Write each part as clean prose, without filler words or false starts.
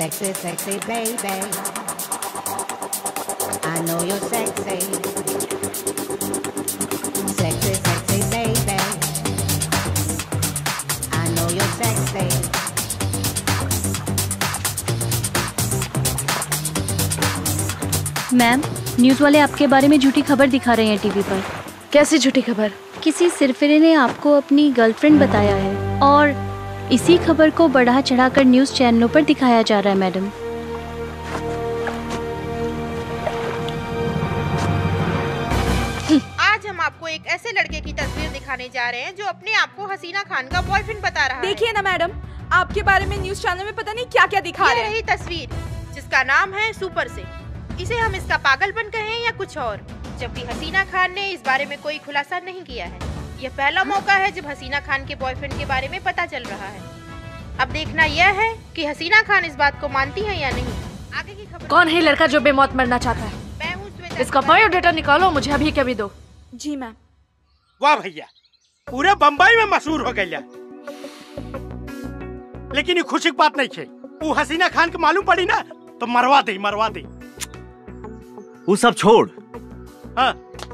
Sexy, sexy baby. I know you're sexy. Sexy, sexy baby. I know you're sexy. Ma'am, news वाले आपके बारे में झूठी खबर दिखा रहे हैं टीवी पर। कैसी झूठी खबर? किसी सिरफिरे ने आपको अपनी गर्लफ्रेंड बताया है और इसी खबर को बढ़ा चढ़ाकर न्यूज़ चैनलों पर दिखाया जा रहा है मैडम। आज हम आपको एक ऐसे लड़के की तस्वीर दिखाने जा रहे हैं जो अपने आप को हसीना खान का बॉयफ्रेंड बता रहा है। देखिए ना मैडम, आपके बारे में न्यूज़ चैनल में पता नहीं क्या क्या दिखा रहे हैं। यही तस्वीर जिसका नाम है सुपर से। इसे हम इसका पागलपन कहें या कुछ और, जबकि हसीना खान ने इस बारे में कोई खुलासा नहीं किया है। यह पहला मौका है जब हसीना खान के बॉयफ्रेंड के बारे में पता चल रहा है। अब देखना यह है कि हसीना खान इस बात को मानती है या नहीं। आगे की खबर। कौन है लड़का जो बेमौत मरना चाहता है? मैं हूँ श्वेता। इसका बायोडाटा निकालो, मुझे अभी के अभी दो। जी मैम। वाह भैया, पूरे बम्बई में मशहूर हो गया। लेकिन ये खुशी की बात नहीं है। वो हसीना खान के मालूम पड़ी ना तो मरवा दे। वो सब छोड़। हाँ।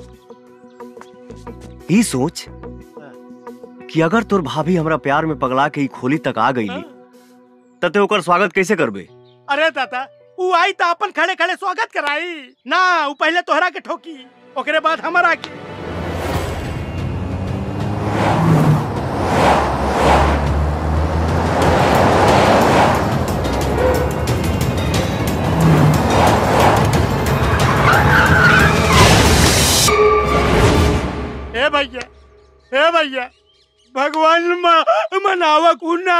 ई सोच कि अगर तोर भाभी हमरा प्यार में पगला के खोली तक आ गई तते ओकर स्वागत कैसे करबे? अरे दादा, वो आई तो अपन खड़े खड़े स्वागत कराई ना। वो पहले तोहरा के ठोकी, ओकरे बाद हमारा के। ए भैया, भगवान मनावा कुना।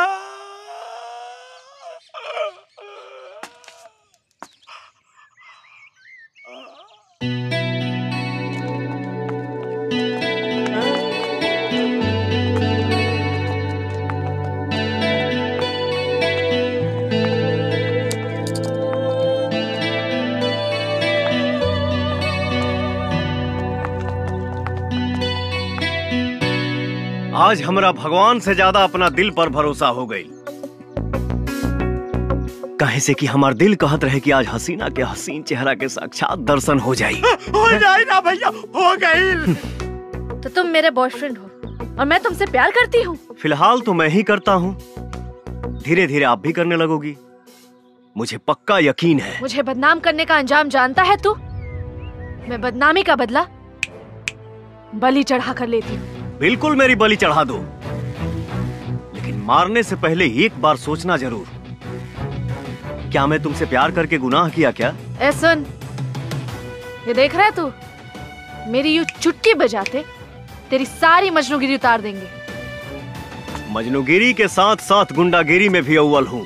आज हमरा भगवान से ज्यादा अपना दिल पर भरोसा हो गई। कहे से कि हमार दिल कहत रहे कि आज हसीना के हसीन चेहरा के साक्षात दर्शन हो जाए। हो जाए ना भैया, हो गई। तो तुम मेरे बॉयफ्रेंड हो और मैं तुमसे प्यार करती हूँ। फिलहाल तो मैं ही करता हूँ, धीरे धीरे आप भी करने लगोगी, मुझे पक्का यकीन है। मुझे बदनाम करने का अंजाम जानता है तू? मैं बदनामी का बदला बलि चढ़ा कर लेती हूँ। बिल्कुल मेरी बलि चढ़ा दो, लेकिन मारने से पहले एक बार सोचना जरूर। क्या मैं तुमसे प्यार करके गुनाह किया क्या? ए सुन, ये देख रहा है तू? मेरी यूं चुटकी बजाते तेरी सारी मजनूगिरी उतार देंगे। मजनूगिरी के साथ साथ गुंडागिरी में भी अव्वल हूँ।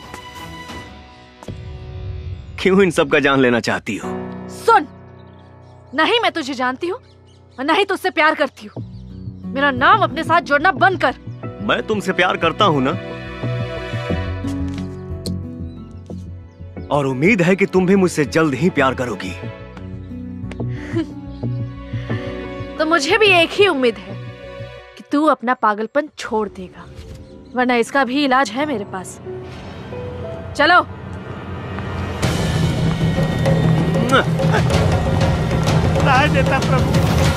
क्यों इन सब का जान लेना चाहती हो? सुन, नहीं मैं तुझे जानती हूँ और नहीं तुझसे प्यार करती हूँ। मेरा नाम अपने साथ जोड़ना बंद कर। मैं तुमसे प्यार करता हूँ ना, और उम्मीद है कि तुम भी मुझसे जल्द ही प्यार करोगी। तो मुझे भी एक ही उम्मीद है कि तू अपना पागलपन छोड़ देगा, वरना इसका भी इलाज है मेरे पास। चलो। राह देता प्रभु।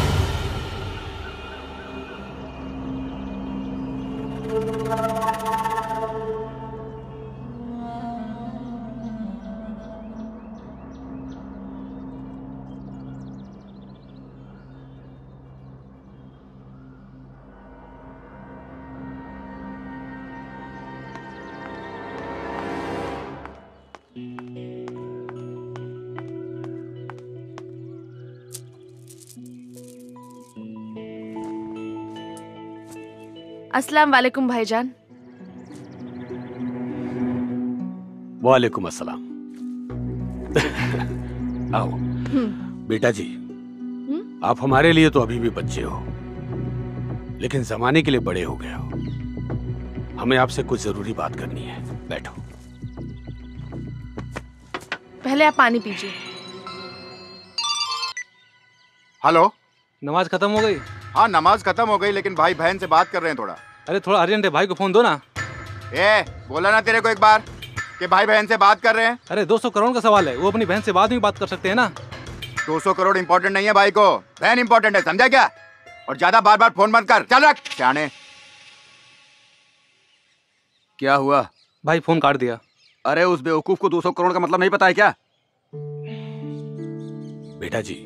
अस्सलाम वालेकुम भाईजान। वालेकुम अस्सलाम। आओ बेटा जी, आप हमारे लिए तो अभी भी बच्चे हो, लेकिन जमाने के लिए बड़े हो गए हो। हमें आपसे कुछ जरूरी बात करनी है, बैठो। पहले आप पानी पीजिए। हेलो, नमाज खत्म हो गई? हाँ नमाज खत्म हो गई, लेकिन भाई बहन से बात कर रहे हैं थोड़ा। अरे थोड़ा अर्जेंट है, भाई को फोन दो ना। ए बोला ना तेरे को एक बार। कि भाई बहन से बात कर रहे हैं? अरे 200 करोड़ का सवाल है, वो अपनी बहन से बाद में बात कर सकते हैं ना। 200 करोड़ इम्पोर्टेंट नहीं है भाई को, बहन इम्पोर्टेंट है, समझा क्या? और ज्यादा बार बार फोन बंद कर, चल रख सियाने। क्या हुआ? भाई फोन काट दिया। अरे उस बेवकूफ को 200 करोड़ का मतलब नहीं पता है क्या? बेटा जी,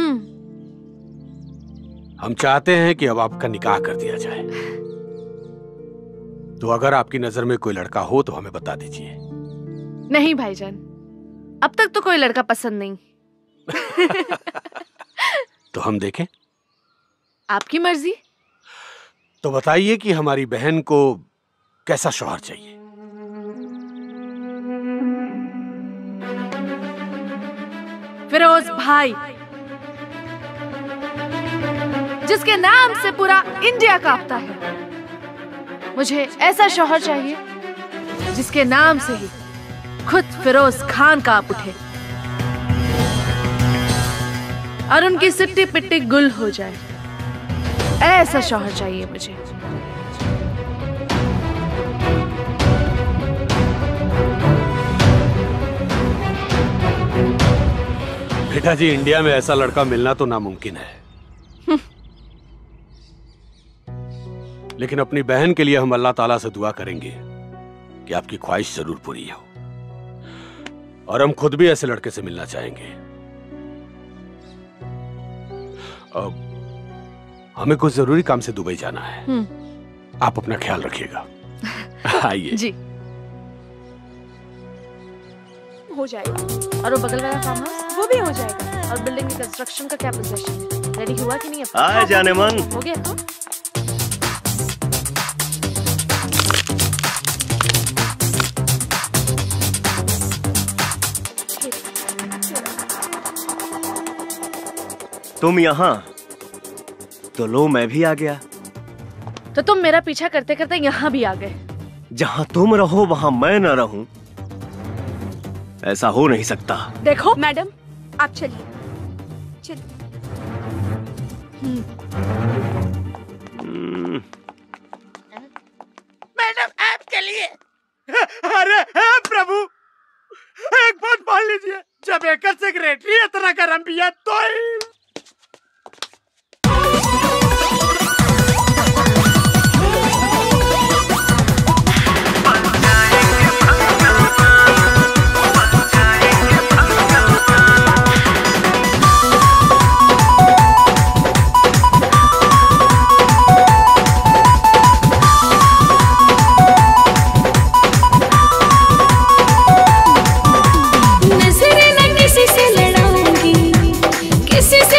हम चाहते हैं कि अब आपका निकाह कर दिया जाए। तो अगर आपकी नजर में कोई लड़का हो तो हमें बता दीजिए। नहीं भाईजान, अब तक तो कोई लड़का पसंद नहीं। तो हम देखें? आपकी मर्जी। तो बताइए कि हमारी बहन को कैसा शौहर चाहिए? फिरोज भाई, जिसके नाम से पूरा इंडिया कांपता है। मुझे ऐसा शौहर चाहिए जिसके नाम से ही खुद फिरोज खान कांप उठे और उनकी सिट्टी पिट्टी गुल हो जाए। ऐसा शौहर चाहिए मुझे। बेटा जी, इंडिया में ऐसा लड़का मिलना तो नामुमकिन है। लेकिन अपनी बहन के लिए हम अल्लाह ताला से दुआ करेंगे कि आपकी ख्वाहिश जरूर पूरी हो। और हम खुद भी ऐसे लड़के से मिलना चाहेंगे। अब हमें कुछ जरूरी काम से दुबई जाना है। आप अपना ख्याल रखिएगा। आइए जी। हो जाएगा। और वो बगल वाला फार्म हाउस वो भी हो जाएगा। और बिल्डिंग की कंस्ट्रक्शन का क्या पोजीशन है? रेडी हुआ कि नहीं? आए जाने मन। हो गया तो? तुम यहाँ तो लो, मैं भी आ गया। तो तुम मेरा पीछा करते करते यहाँ भी आ गए। जहाँ तुम रहो वहाँ मैं न रहूं, ऐसा हो नहीं सकता। देखो मैडम, आप चलिए। मैडम आप चलिए। अरे प्रभु, एक बात मान लीजिए, जब एक सेक्रेटरी इतना गरम पिया तो नजर न किसी से लड़ाऊंगी, किसी से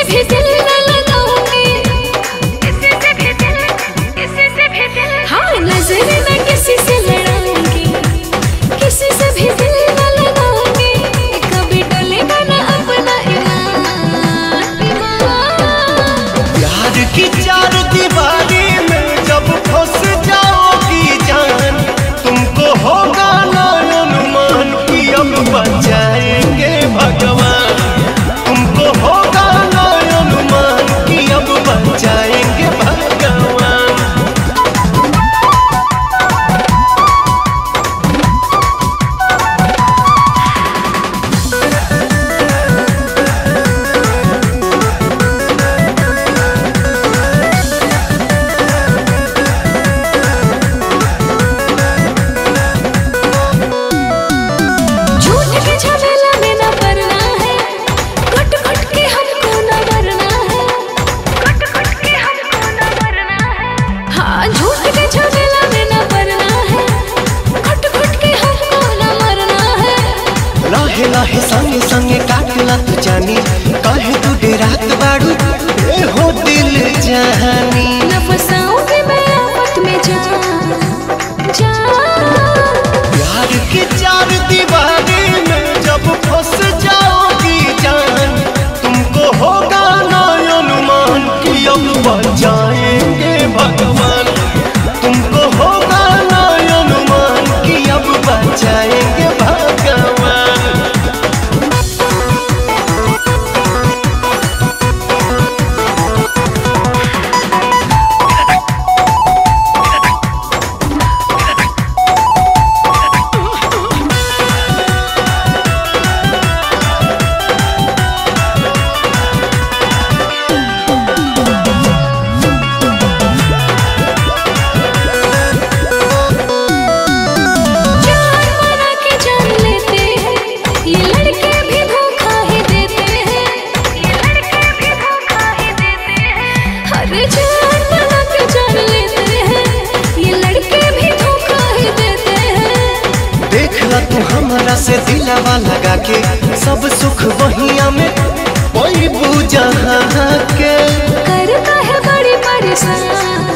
दिलावा लगा के सब सुख वहिया में कोई बूझा के करता है बड़ी परेशान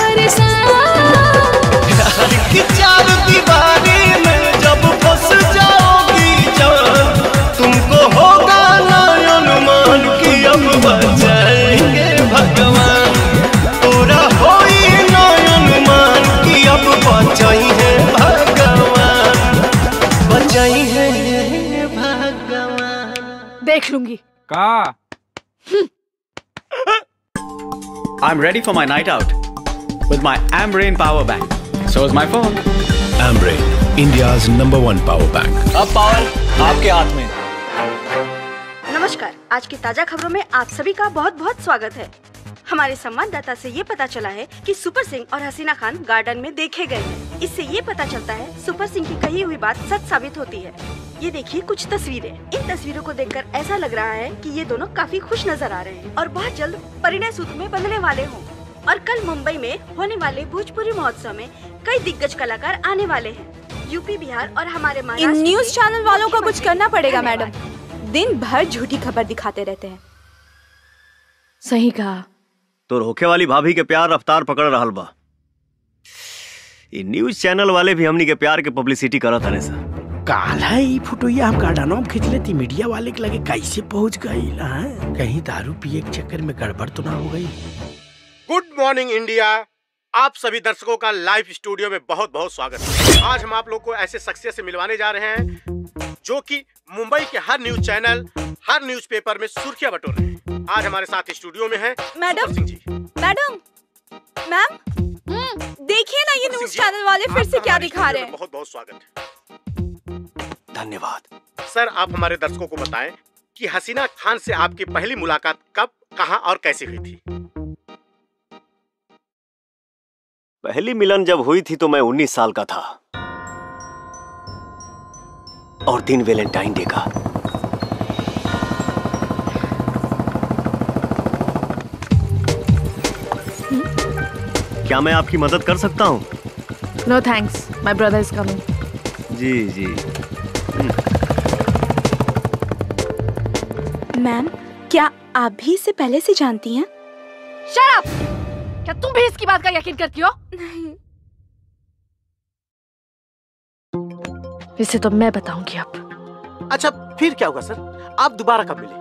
प्यार की चार दीवारी में जब फंस जाओगी जान तुमको होगा ना अनुमान कि अब बचाएंगे भगवान पूरा होई ना अनुमान कि अब बचाएंगे भगवान बचाएंगे भगवान। देख लूंगी का I'm ready for my night out with my Ambrain power bank. So is my phone. Ambrain, India's #1 power bank. अब पावर आपके हाथ में। नमस्कार, आज की ताजा खबरों में आप सभी का बहुत बहुत स्वागत है। हमारे संवाददाता से ये पता चला है कि सुपर सिंह और हसीना खान गार्डन में देखे गए हैं। इससे ये पता चलता है सुपर सिंह की कही हुई बात सच साबित होती है। ये देखिए कुछ तस्वीरें। इन तस्वीरों को देखकर ऐसा लग रहा है कि ये दोनों काफी खुश नजर आ रहे हैं और बहुत जल्द परिणय सूत्र में बंधने वाले हों। और कल मुंबई में होने वाले भोजपुरी महोत्सव में कई दिग्गज कलाकार आने वाले हैं। यूपी, बिहार और हमारे इन न्यूज चैनल वालों को कुछ करना पड़ेगा मैडम। दिन भर झूठी खबर दिखाते रहते हैं। सही कहा। तो रोके वाली भाभी के प्यार रफ्तार पकड़ रहल बा। ये न्यूज चैनल वाले भी हमनी के प्यार के पब्लिसिटी करत हने सा। काला ही फोटोया हम गार्डनों में खींच लेती, मीडिया वाले के लगे कैसे पहुंच गई? कहीं दारू पिए के चक्कर में गड़बड़ तो ना हो गई? Good morning India. आप सभी दर्शकों का लाइव स्टूडियो में बहुत बहुत स्वागत है। आज हम आप लोग को ऐसे शख्सियत से मिलवाने जा रहे हैं जो कि मुंबई के हर न्यूज चैनल, हर न्यूज़पेपर में सुर्खियां बटोर रहे हैं। आज हमारे साथ स्टूडियो में है मैडम जी। मैडम, मैम, देखिए ना ये न्यूज चैनल वाले फिर से क्या दिखा रहे हैं। बहुत बहुत स्वागत है। धन्यवाद। सर, आप हमारे दर्शकों को बताएं कि हसीना खान से आपकी पहली मुलाकात कब, कहां और कैसे हुई थी? पहली मिलन जब हुई थी तो मैं 19 साल का था और दिन वैलेंटाइन डे का। क्या मैं आपकी मदद कर सकता हूँ? No thanks, my brother is coming. जी जी। मैम, क्या आप भी इसे पहले से जानती हैं? Shut up! क्या तुम भी इसकी बात का यकीन करती हो? नहीं। इसे तो मैं बताऊंगी अब। अच्छा, फिर क्या होगा सर? आप दोबारा कब मिले?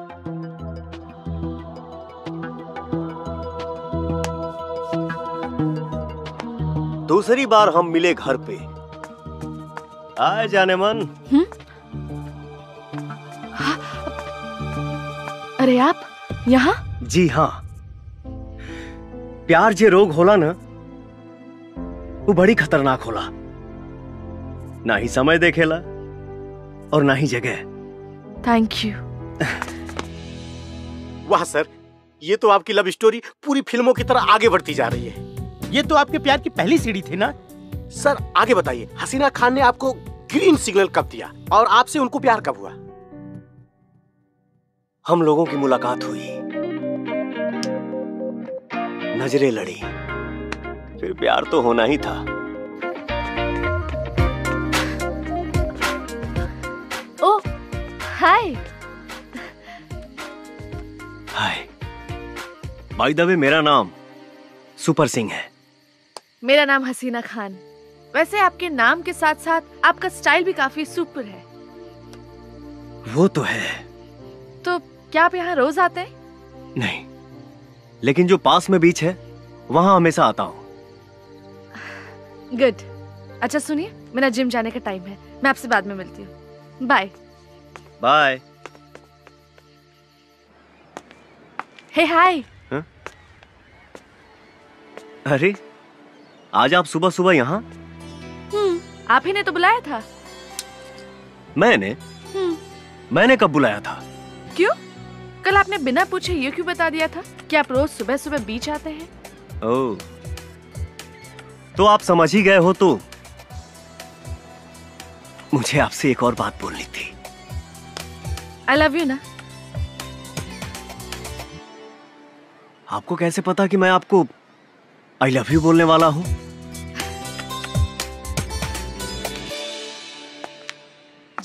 दूसरी बार हम मिले घर पे। आए जाने मन। अरे आप यहाँ? जी हाँ। प्यार जे रोग होला ना, वो बड़ी खतरनाक होला। ना ही समय देखेला और ना ही जगह। Thank you. वाह सर, ये तो आपकी लव स्टोरी पूरी फिल्मों की तरह आगे बढ़ती जा रही है। ये तो आपके प्यार की पहली सीढ़ी थी ना? सर आगे बताइए, हसीना खान ने आपको ग्रीन सिग्नल कब दिया और आपसे उनको प्यार कब हुआ? हम लोगों की मुलाकात हुई, नजरें लड़ी, फिर प्यार तो होना ही था। ओह, हाय। हाय। बाय द वे, मेरा नाम सुपर सिंह है। मेरा नाम हसीना खान। वैसे आपके नाम के साथ साथ आपका स्टाइल भी काफी सुपर है। वो तो है। तो क्या आप यहाँ रोज आते हैं? नहीं, लेकिन जो पास में बीच है वहां हमेशा आता हूँ। गुड। अच्छा सुनिए, मेरा जिम जाने का टाइम है, मैं आपसे बाद में मिलती हूँ। बाय। बाय। Hey hi. अरे, आज आप सुबह सुबह यहाँ? आप ही ने तो बुलाया था। मैंने कब बुलाया था? क्यों? कल आपने बिना पूछे ये क्यों बता दिया था कि आप रोज सुबह सुबह बीच आते हैं? ओह, तो आप समझ ही गए हो। तो मुझे आपसे एक और बात बोलनी थी। आई लव यू ना। आपको कैसे पता कि मैं आपको आई लव यू बोलने वाला हूं?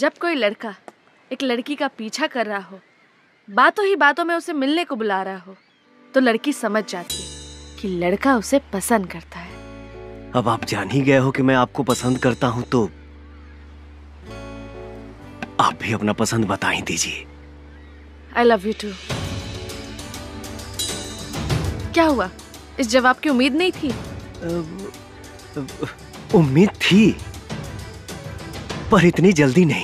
जब कोई लड़का एक लड़की का पीछा कर रहा हो, बातों ही बातों में उसे मिलने को बुला रहा हो, तो लड़की समझ जाती है कि लड़का उसे पसंद करता है। अब आप जान ही गए हो कि मैं आपको पसंद करता हूं, तो आप भी अपना पसंद बता ही दीजिए। I love you too। क्या हुआ? इस जवाब की उम्मीद नहीं थी? उम्मीद थी, पर इतनी जल्दी नहीं।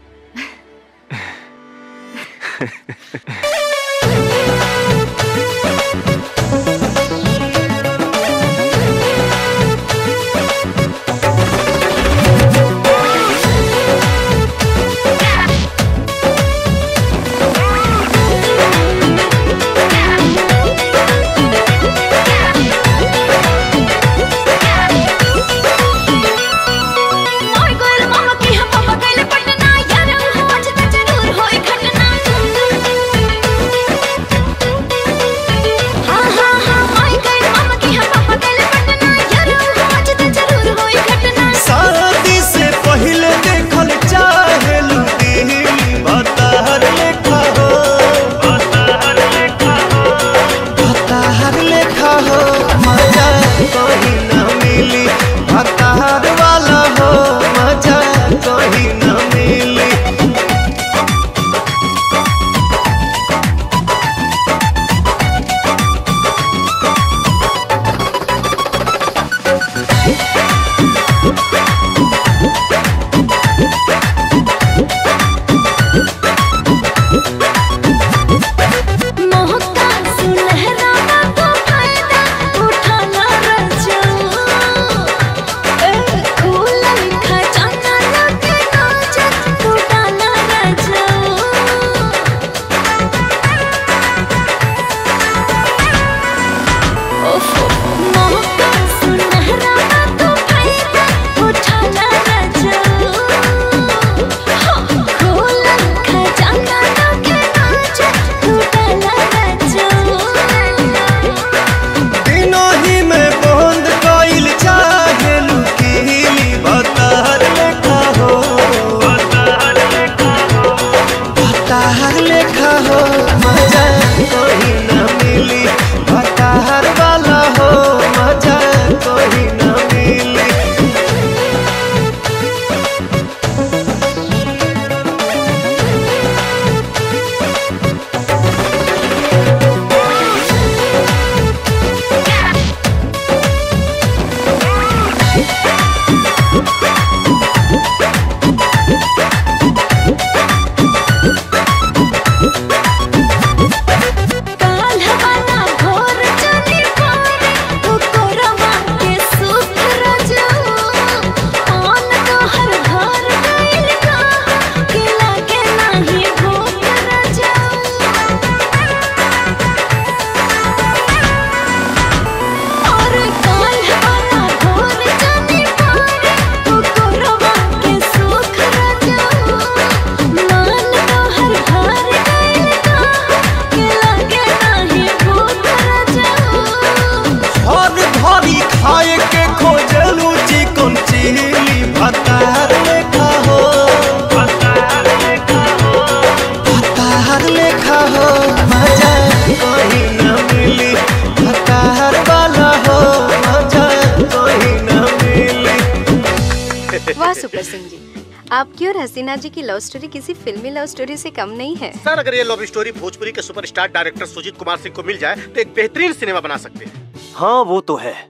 सुपर सिंह जी, आपकी और हसीना जी की लव स्टोरी किसी फिल्मी लव स्टोरी से कम नहीं है। सर, अगर ये लव स्टोरी भोजपुरी के सुपरस्टार डायरेक्टर सुजीत कुमार सिंह को मिल जाए तो एक बेहतरीन सिनेमा बना सकते हैं। हाँ, वो तो है।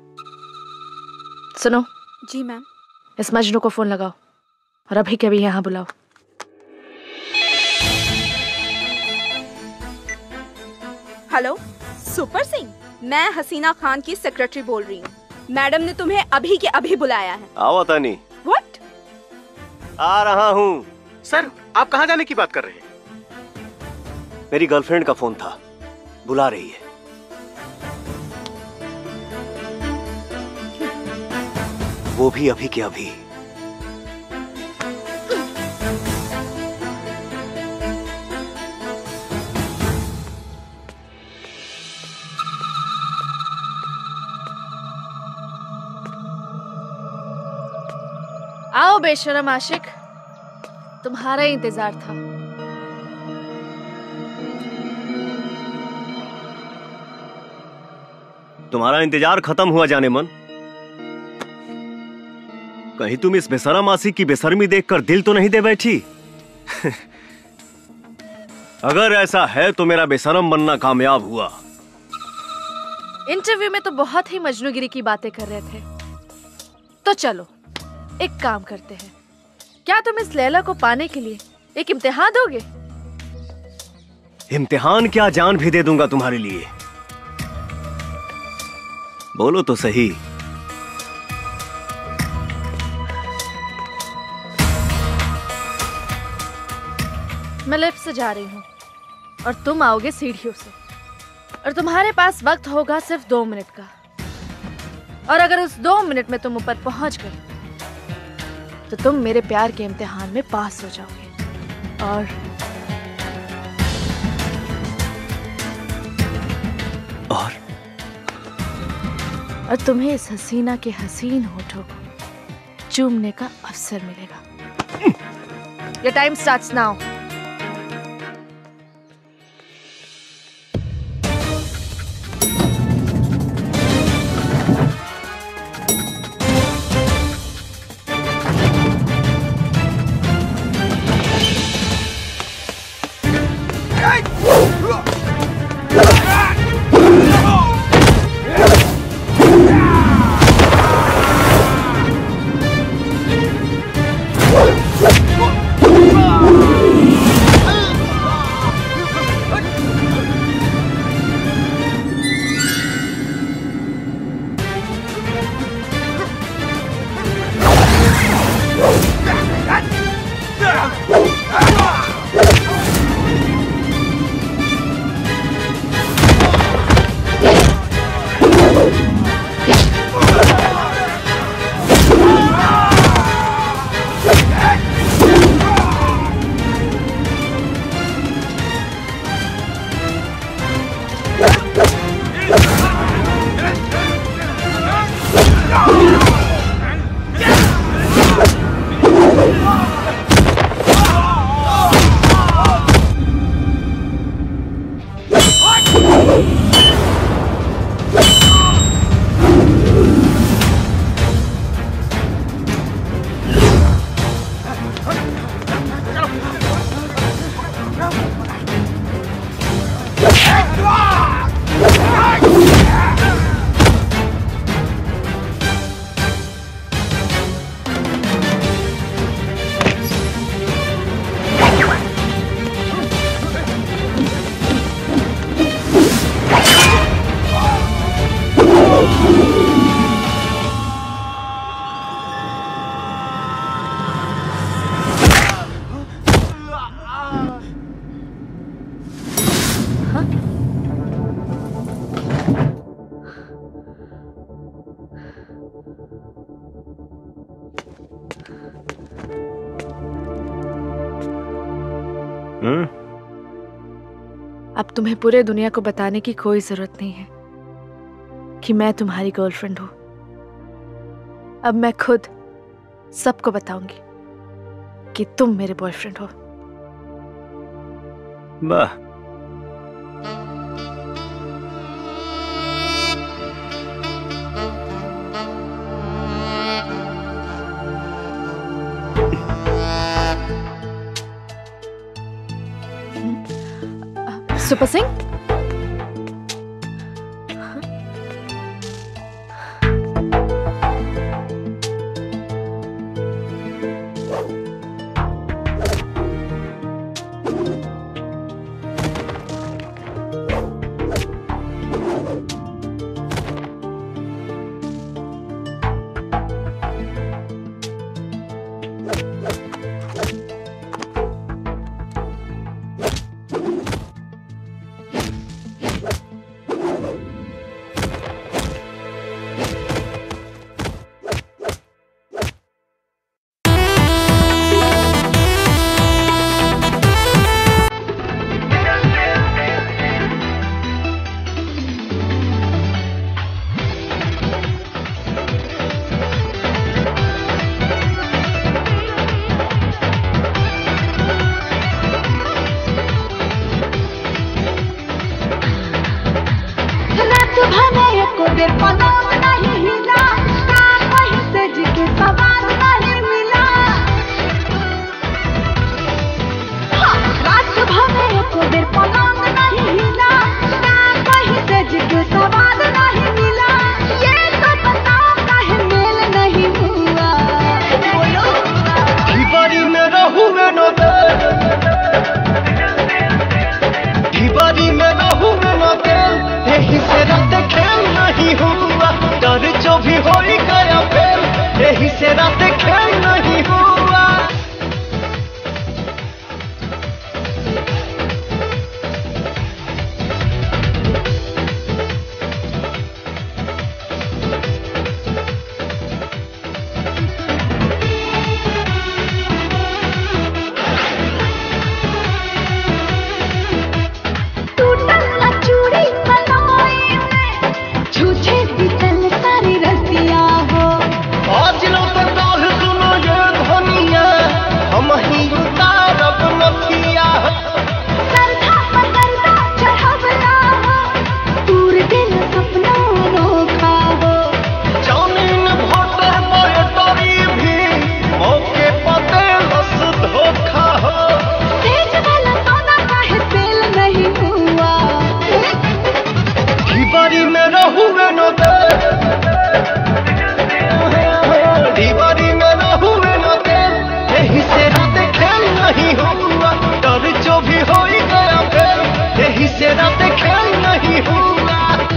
सुनो। जी मैम। इस मजनू को फोन लगाओ और अभी के अभी यहाँ बुलाओ। हेलो सुपर सिंह, मैं हसीना खान की सेक्रेटरी बोल रही हूँ। मैडम ने तुम्हें अभी के अभी बुलाया है। आओ तानी। What? आ रहा हूँ। सर, आप कहाँ जाने की बात कर रहे हैं? मेरी गर्लफ्रेंड का फोन था, बुला रही है। वो भी अभी के अभी। आओ बेशरम आशिक, तुम्हारा ही इंतजार था। तुम्हारा इंतजार खत्म हुआ जाने मन। कहीं तुम इस बेशरम आशिक की बेशर्मी देखकर दिल तो नहीं दे बैठी? अगर ऐसा है तो मेरा बेशरम बनना कामयाब हुआ। इंटरव्यू में तो बहुत ही मजनूगिरी की बातें कर रहे थे। तो चलो एक काम करते हैं, क्या तुम इस लैला को पाने के लिए एक इम्तिहान दोगे? इम्तिहान क्या, जान भी दे दूंगा तुम्हारे लिए। बोलो तो सही। मैं लिफ्ट से जा रही हूँ और तुम आओगे सीढ़ियों से, और तुम्हारे पास वक्त होगा सिर्फ 2 मिनट का। और अगर उस 2 मिनट में तुम ऊपर पहुंच गए तो तुम मेरे प्यार के इम्तिहान में पास हो जाओगे। और तुम्हें इस हसीना के हसीन होठों को चूमने का अवसर मिलेगा। Your time starts now. अब तुम्हें पूरे दुनिया को बताने की कोई जरूरत नहीं है कि मैं तुम्हारी गर्लफ्रेंड हूं। अब मैं खुद सबको बताऊंगी कि तुम मेरे बॉयफ्रेंड हो। वाह, सुपर सिंह, रात खेल नहीं हुआ।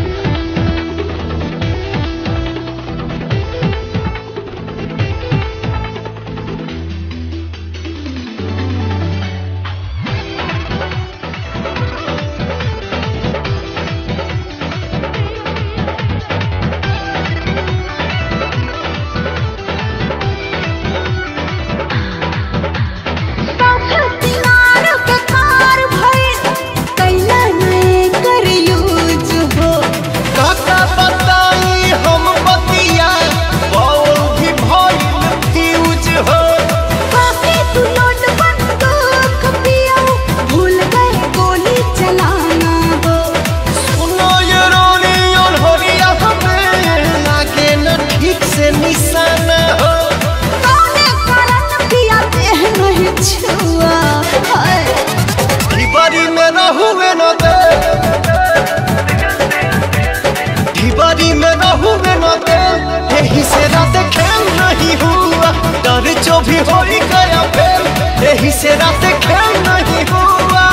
जो भी हो ही गया फेल, यही से रात खेल नहीं हुआ।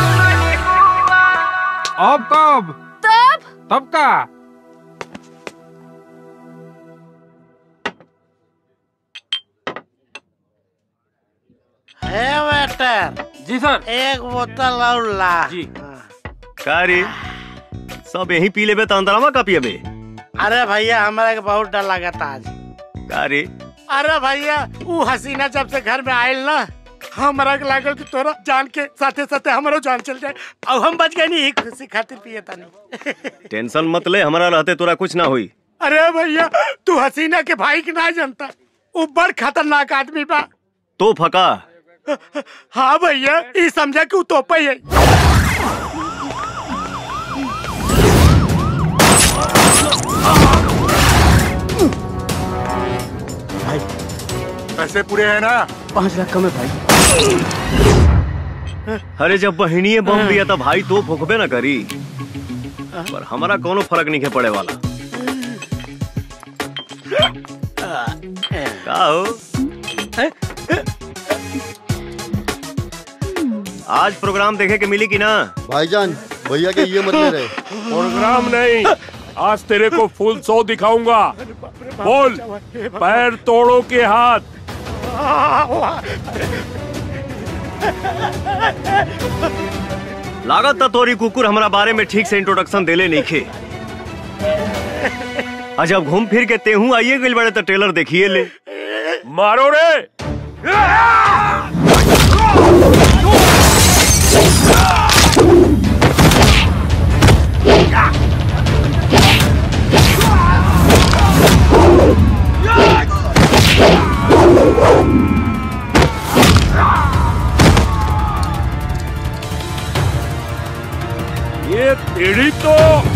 अब कब? तब का? वेटर। जी सर। एक बोतल और ला। जी। का रे सब यही पी लेबे तो अंदरवा का पियबे? अरे भैया हमारा के बहुत डर लगा था आज। का रे? अरे भैया वो हसीना जब से घर में आयल ना, हमारा के लागल कि तोरा जान के साथे साथे हमारो जान चल जाए। अब हम बच गए नहीं, खुशी खातिर पिए था नहीं। टेंशन मत ले, हमारा रहते तोरा कुछ ना हुई। अरे भैया तू हसीना के भाई के ना जानता, वो बड़ खतरनाक आदमी बा। तो फका? हाँ भैया ये समझा कि वो तोपा ही है। भाई पैसे पूरे हैं ना? 5 लाख कम है भाई। अरे जब बहनिये बम दिया था भाई तो फूकबे ना करी, पर हमारा कोनो फर्क नहीं है पड़े वाला। का हो? आज प्रोग्राम देखे के मिली कि ना? भाईजान भैया के ये मत ले रहे। प्रोग्राम नहीं, आज तेरे को फुल 100 दिखाऊंगा। बोल, पैर तोड़ो के हाथ। लागत था तोरी कुकुर हमारा बारे में ठीक से इंट्रोडक्शन देले नहीं खे। जब घूम फिर के तेहू आइए गइल बड़े तो ट्रेलर देखिए ले। मारो रे। ये तेरी तो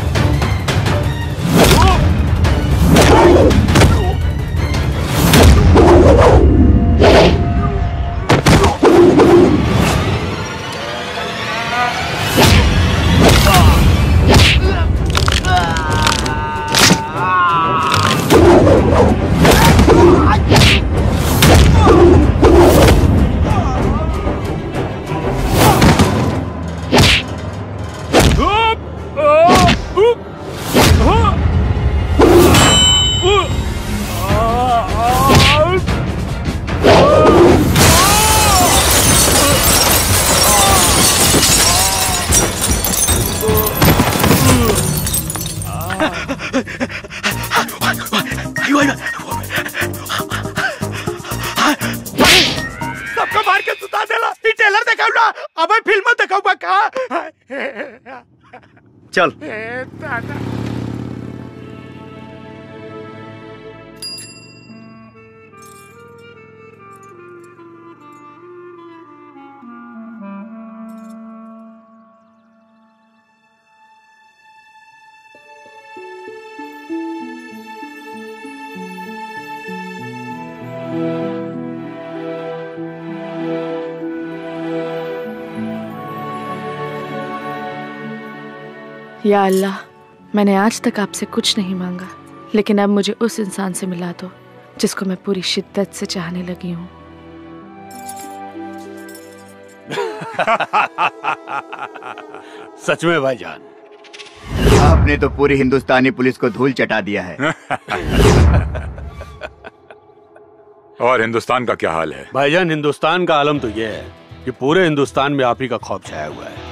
सबको मार के सुता देला। ये ट्रेलर दिखाऊ ना, अब फिल्म दिखाऊ बा का। चल। दादा या अल्लाह, मैंने आज तक आपसे कुछ नहीं मांगा, लेकिन अब मुझे उस इंसान से मिला दो जिसको मैं पूरी शिद्दत से चाहने लगी हूँ। सच में भाईजान, आपने तो पूरी हिंदुस्तानी पुलिस को धूल चटा दिया है। और हिंदुस्तान का क्या हाल है? भाईजान, हिंदुस्तान का आलम तो यह है कि पूरे हिंदुस्तान में आप ही का खौफ छाया हुआ है।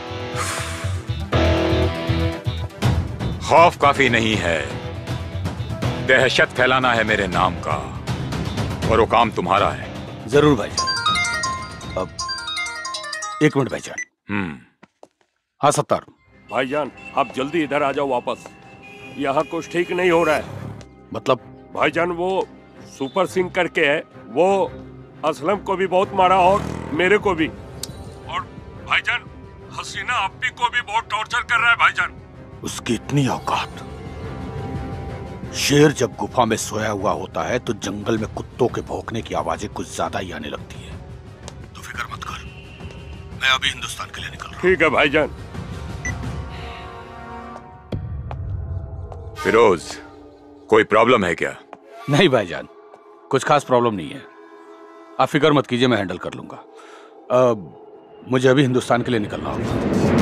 खौफ काफी नहीं है, दहशत फैलाना है मेरे नाम का, और वो काम तुम्हारा है। जरूर भाईजान। अब एक मिनट भाईजान। हाँ सत्तार। भाईजान आप जल्दी इधर आ जाओ वापस, यहाँ कुछ ठीक नहीं हो रहा है। मतलब? भाईजान वो सुपर सिंह करके है, वो असलम को भी बहुत मारा और मेरे को भी, और भाईजान हसीना अप्पी को भी बहुत टॉर्चर कर रहा है भाईजान। उसकी इतनी औकात। शेर जब गुफा में सोया हुआ होता है तो जंगल में कुत्तों के भौंकने की आवाजें कुछ ज्यादा ही आने लगती है। तो फिक्र मत कर, मैं अभी हिंदुस्तान के लिए निकल रहा हूं। ठीक है भाईजान। फिरोज, कोई प्रॉब्लम है क्या? नहीं भाईजान, कुछ खास प्रॉब्लम नहीं है। आप फिक्र मत कीजिए, मैं हैंडल कर लूंगा। मुझे अभी हिंदुस्तान के लिए निकलना होगा।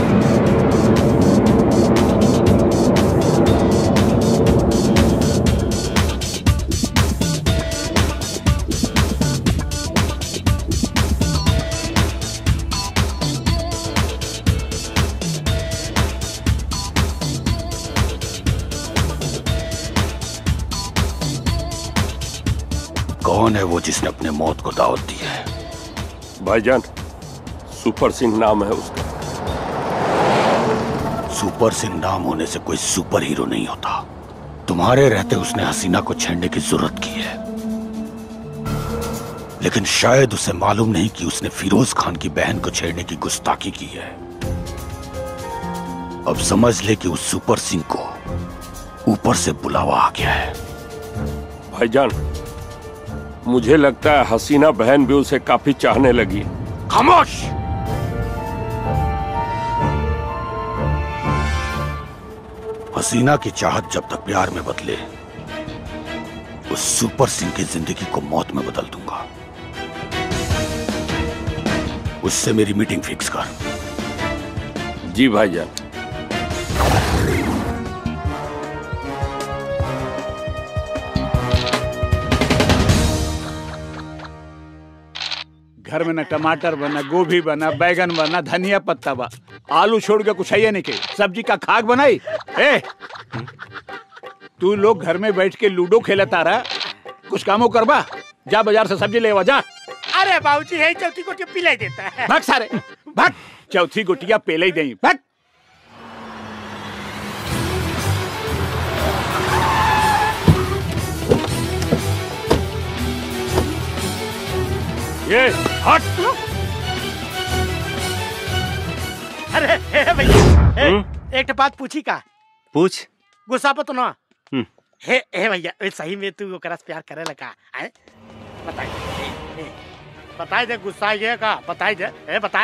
कौन है वो जिसने अपने मौत को दावत दी है? भाईजान सुपर सिंह नाम है उसका। सुपर सिंह नाम होने से कोई सुपर हीरो नहीं होता। तुम्हारे रहते उसने हसीना को छेड़ने की जरूरत की है, लेकिन शायद उसे मालूम नहीं कि उसने फिरोज खान की बहन को छेड़ने की गुस्ताखी की है। अब समझ ले कि उस सुपर सिंह को ऊपर से बुलावा आ गया है। भाईजान मुझे लगता है हसीना बहन भी उसे काफी चाहने लगी। खामोश! हसीना की चाहत जब तक प्यार में बदले, उस सुपर सिंह की जिंदगी को मौत में बदल दूंगा। उससे मेरी मीटिंग फिक्स कर। जी भाईजान। घर में न टमाटर बना, गोभी बना, बैगन बना, धनिया पत्ता बा, आलू छोड़ के कुछ है नहीं के सब्जी का खाक बनाई। ए तू लोग घर में बैठ के लूडो खेलता रहा, कुछ कामों करबा। जा बाजार से सब्जी ले जा। अरे बाबूजी है चौथी गोटिया पिलाई देता है। भाग सारे भाग, चौथी गोटिया पेले ही दें। भाग। ये हट। अरे भैया एक बात पूछी का? पूछ। गुस्सा पर तो ना। हे भैया सही में तू ओकरा से प्यार करे लगा? बताई दे गुस्सा ये का बताई दे। बता।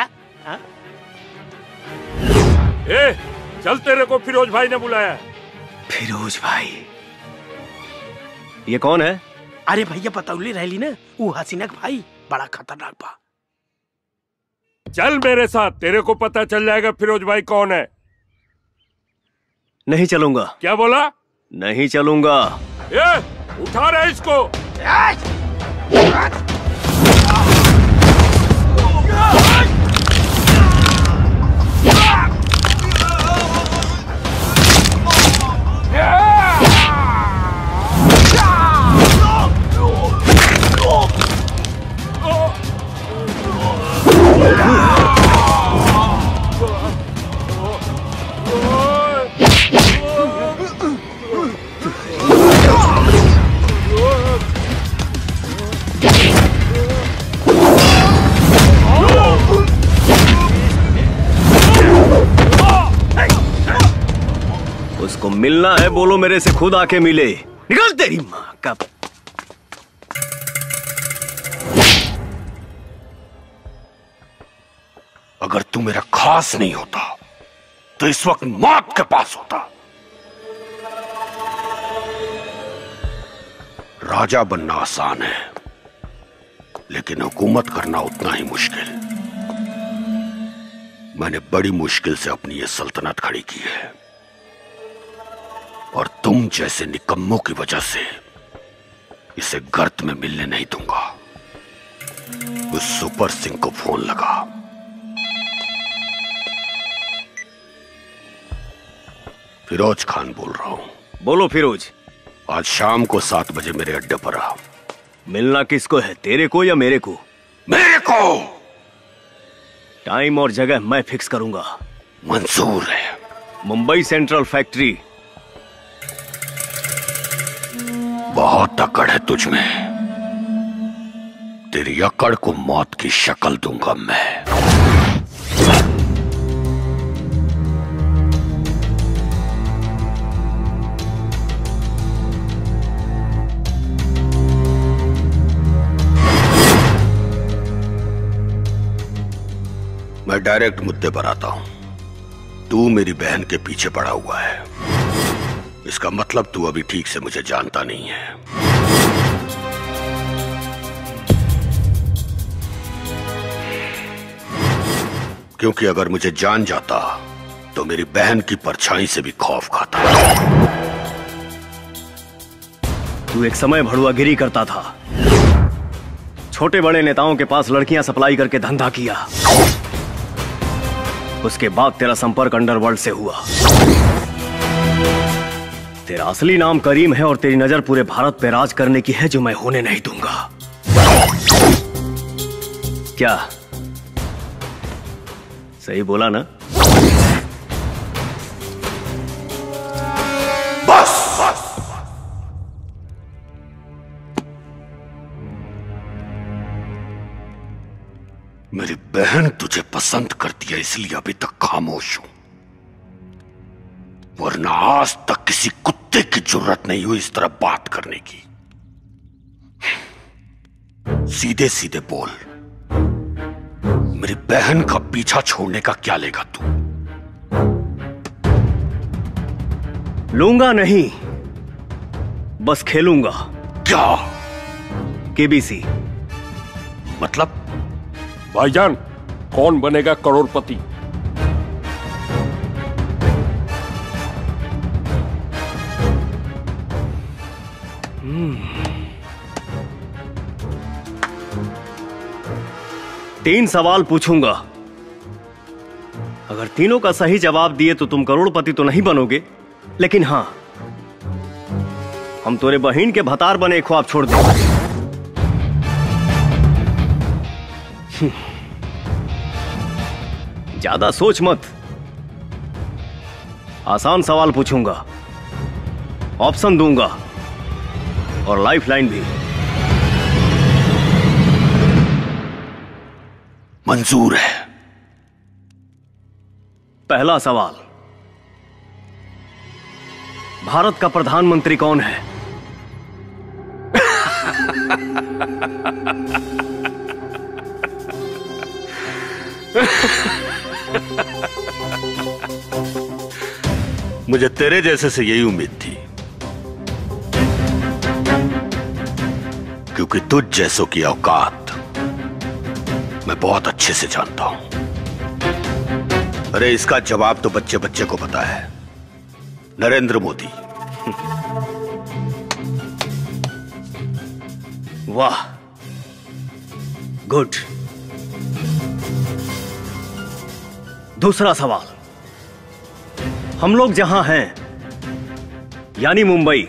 चल तेरे को फिरोज भाई ने बुलाया। फिरोज भाई? ये कौन है? अरे भैया पतौली रहली ना, वो हसीना का भाई, बड़ा खतरनाक बा। चल मेरे साथ, तेरे को पता चल जाएगा फिरोज भाई कौन है। नहीं चलूंगा। क्या बोला? नहीं चलूंगा। उठा रहे इसको। उसको मिलना है, बोलो मेरे से खुद आके मिले। निकल तेरी माँ का। अगर तू मेरा खास नहीं होता तो इस वक्त मौत के पास होता। राजा बनना आसान है, लेकिन हुकूमत करना उतना ही मुश्किल। मैंने बड़ी मुश्किल से अपनी ये सल्तनत खड़ी की है और तुम जैसे निकम्मों की वजह से इसे गर्त में मिलने नहीं दूंगा। उस सुपर सिंह को फोन लगा। फिरोज खान बोल रहा हूं। बोलो फिरोज। आज शाम को 7 बजे मेरे अड्डे पर आ। मिलना किसको है, तेरे को या मेरे को? मेरे को। टाइम और जगह मैं फिक्स करूंगा। मंजूर है। Mumbai central factory. बहुत अकड़ है तुझमें। तेरी अकड़ को मौत की शक्ल दूंगा मैं। मैं डायरेक्ट मुद्दे पर आता हूं। तू मेरी बहन के पीछे पड़ा हुआ है, इसका मतलब तू अभी ठीक से मुझे जानता नहीं है। क्योंकि अगर मुझे जान जाता तो मेरी बहन की परछाई से भी खौफ खाता। तू एक समय भड़ुआगिरी करता था, छोटे बड़े नेताओं के पास लड़कियां सप्लाई करके धंधा किया। उसके बाद तेरा संपर्क अंडरवर्ल्ड से हुआ। तेरा असली नाम करीम है और तेरी नजर पूरे भारत पे राज करने की है, जो मैं होने नहीं दूंगा। क्या सही बोला ना? बस। मेरी बहन तुझे पसंद करती है, इसलिए अभी तक खामोश हूं, वरना आज तक किसी कुत्ते की जरूरत नहीं हुई इस तरह बात करने की। सीधे सीधे बोल, मेरी बहन का पीछा छोड़ने का क्या लेगा तू? लूंगा नहीं, बस खेलूंगा। क्या? केबीसी। मतलब? भाईजान, कौन बनेगा करोड़पति? तीन सवाल पूछूंगा, अगर तीनों का सही जवाब दिए तो तुम करोड़पति तो नहीं बनोगे, लेकिन हां, हम तोरे बहन के भतार बने ख्वाब छोड़ देंगे। ज्यादा सोच मत। आसान सवाल पूछूंगा, ऑप्शन दूंगा और लाइफलाइन भी। मंजूर है। पहला सवाल, भारत का प्रधानमंत्री कौन है? मुझे तेरे जैसे से यही उम्मीद थी, क्योंकि तुझ जैसों की औकात मैं बहुत अच्छे से जानता हूं। अरे इसका जवाब तो बच्चे बच्चे को पता है, नरेंद्र मोदी। वाह, गुड। दूसरा सवाल, हम लोग जहां हैं यानी मुंबई,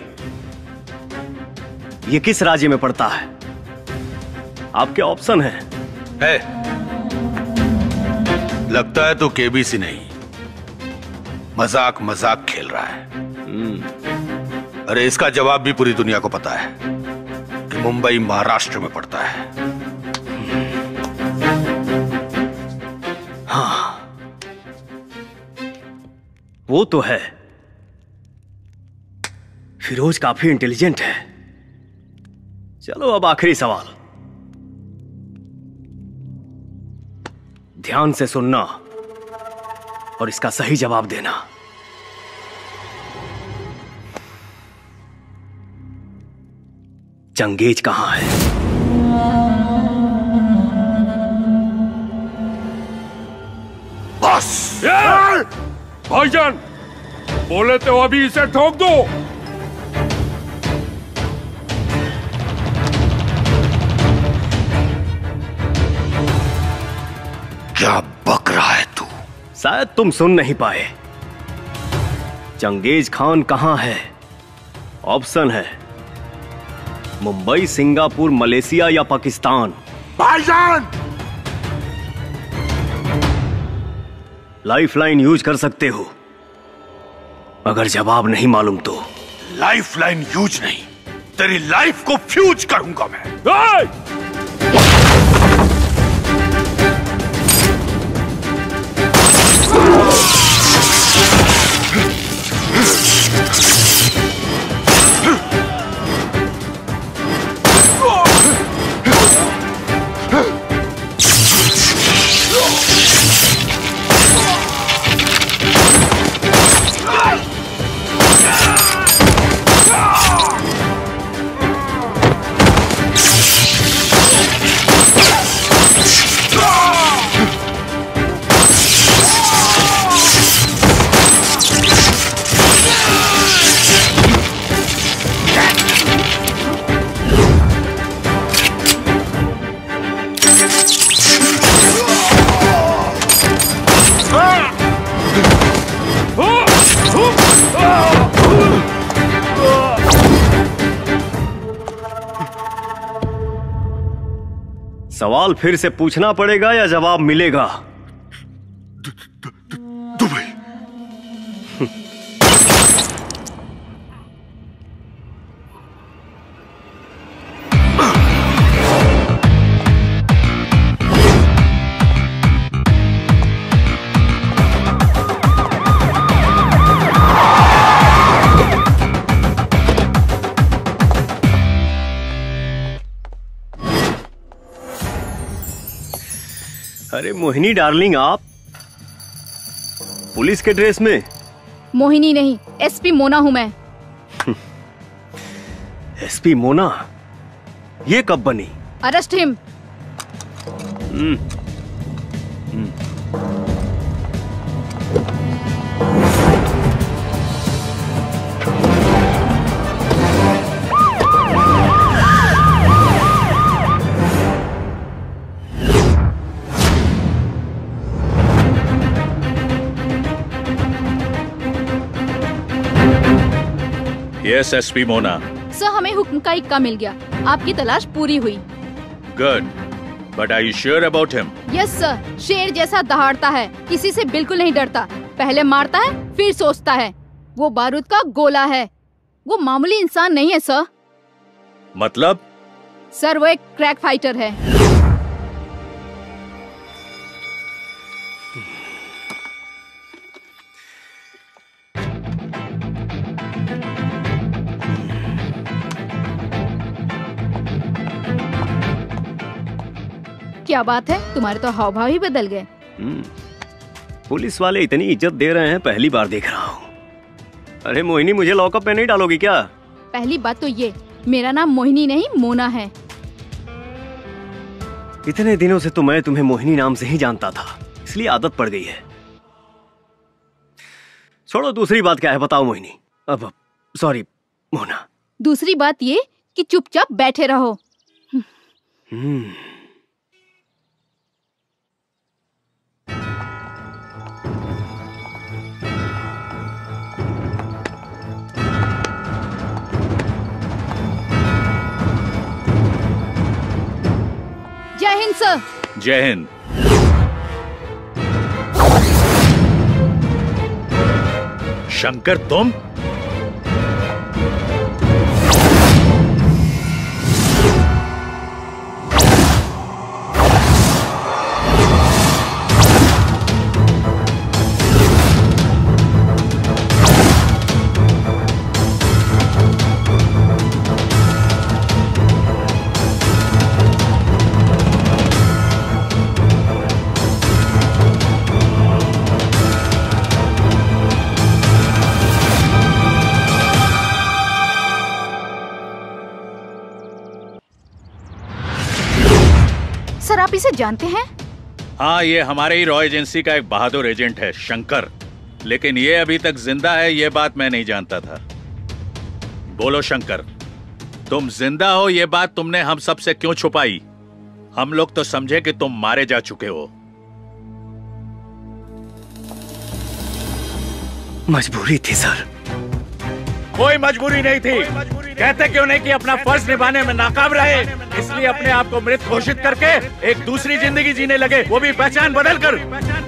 ये किस राज्य में पड़ता है? आपके ऑप्शन हैं। लगता है तो केबीसी नहीं, मजाक मजाक खेल रहा है। अरे इसका जवाब भी पूरी दुनिया को पता है कि मुंबई महाराष्ट्र में पड़ता है। हाँ, वो तो है। फिरोज काफी इंटेलिजेंट है। चलो अब आखिरी सवाल, ध्यान से सुनना और इसका सही जवाब देना। चंगेज कहां है? बस। भाईजान बोले तो अभी इसे ठोक दो। क्या बक रहा है तू? शायद तुम सुन नहीं पाए। चंगेज खान कहां है? ऑप्शन है मुंबई, सिंगापुर, मलेशिया या पाकिस्तान। भाईजान लाइफलाइन यूज कर सकते हो। अगर जवाब नहीं मालूम तो लाइफलाइन यूज नहीं, तेरी लाइफ को फ्यूज करूंगा मैं। सवाल फिर से पूछना पड़ेगा या जवाब मिलेगा? दुबई। अरे मोहिनी डार्लिंग, आप पुलिस के ड्रेस में? मोहिनी नहीं, एसपी मोना हूं मैं। एसपी मोना? ये कब बनी? Arrest him. Yes SP Mona. Sir, हमें हुक्म का इक्का मिल गया, आपकी तलाश पूरी हुई। Good, but are you sure about him? Yes sir, शेर जैसा दहाड़ता है, किसी से बिल्कुल नहीं डरता, पहले मारता है फिर सोचता है। वो बारूद का गोला है, वो मामूली इंसान नहीं है सर। मतलब? सर, वो एक क्रैक फाइटर है। क्या बात है, तुम्हारे तो हाव भाव ही बदल गए। पुलिस वाले इतनी इज्जत दे रहे हैं, पहली बार देख रहा हूँ। अरे मोहिनी, मुझे लॉकअप में नहीं डालोगी क्या? पहली बात तो ये, मेरा नाम मोहिनी नहीं मोना है। इतने दिनों से तो मैं तुम्हें मोहिनी नाम से ही जानता था, इसलिए आदत पड़ गई है। छोड़ो, दूसरी बात क्या है बताओ मोहिनी। अब सॉरी मोना। दूसरी बात ये कि चुपचाप बैठे रहो। जय हिंद सर। जय हिंद। शंकर, तुम? सर, आप इसे जानते हैं? हाँ, ये हमारे ही रॉ एजेंसी का एक बहादुर एजेंट है, शंकर। लेकिन ये अभी तक जिंदा है, ये बात मैं नहीं जानता था। बोलो शंकर, तुम जिंदा हो ये बात तुमने हम सब से क्यों छुपाई? हम लोग तो समझे कि तुम मारे जा चुके हो। मजबूरी थी सर। कोई मजबूरी नहीं थी। कहते क्यों नहीं कि अपना फर्ज निभाने में नाकाम रहे, इसलिए अपने आप को मृत घोषित करके एक दूसरी जिंदगी जीने लगे, वो भी पहचान बदल कर।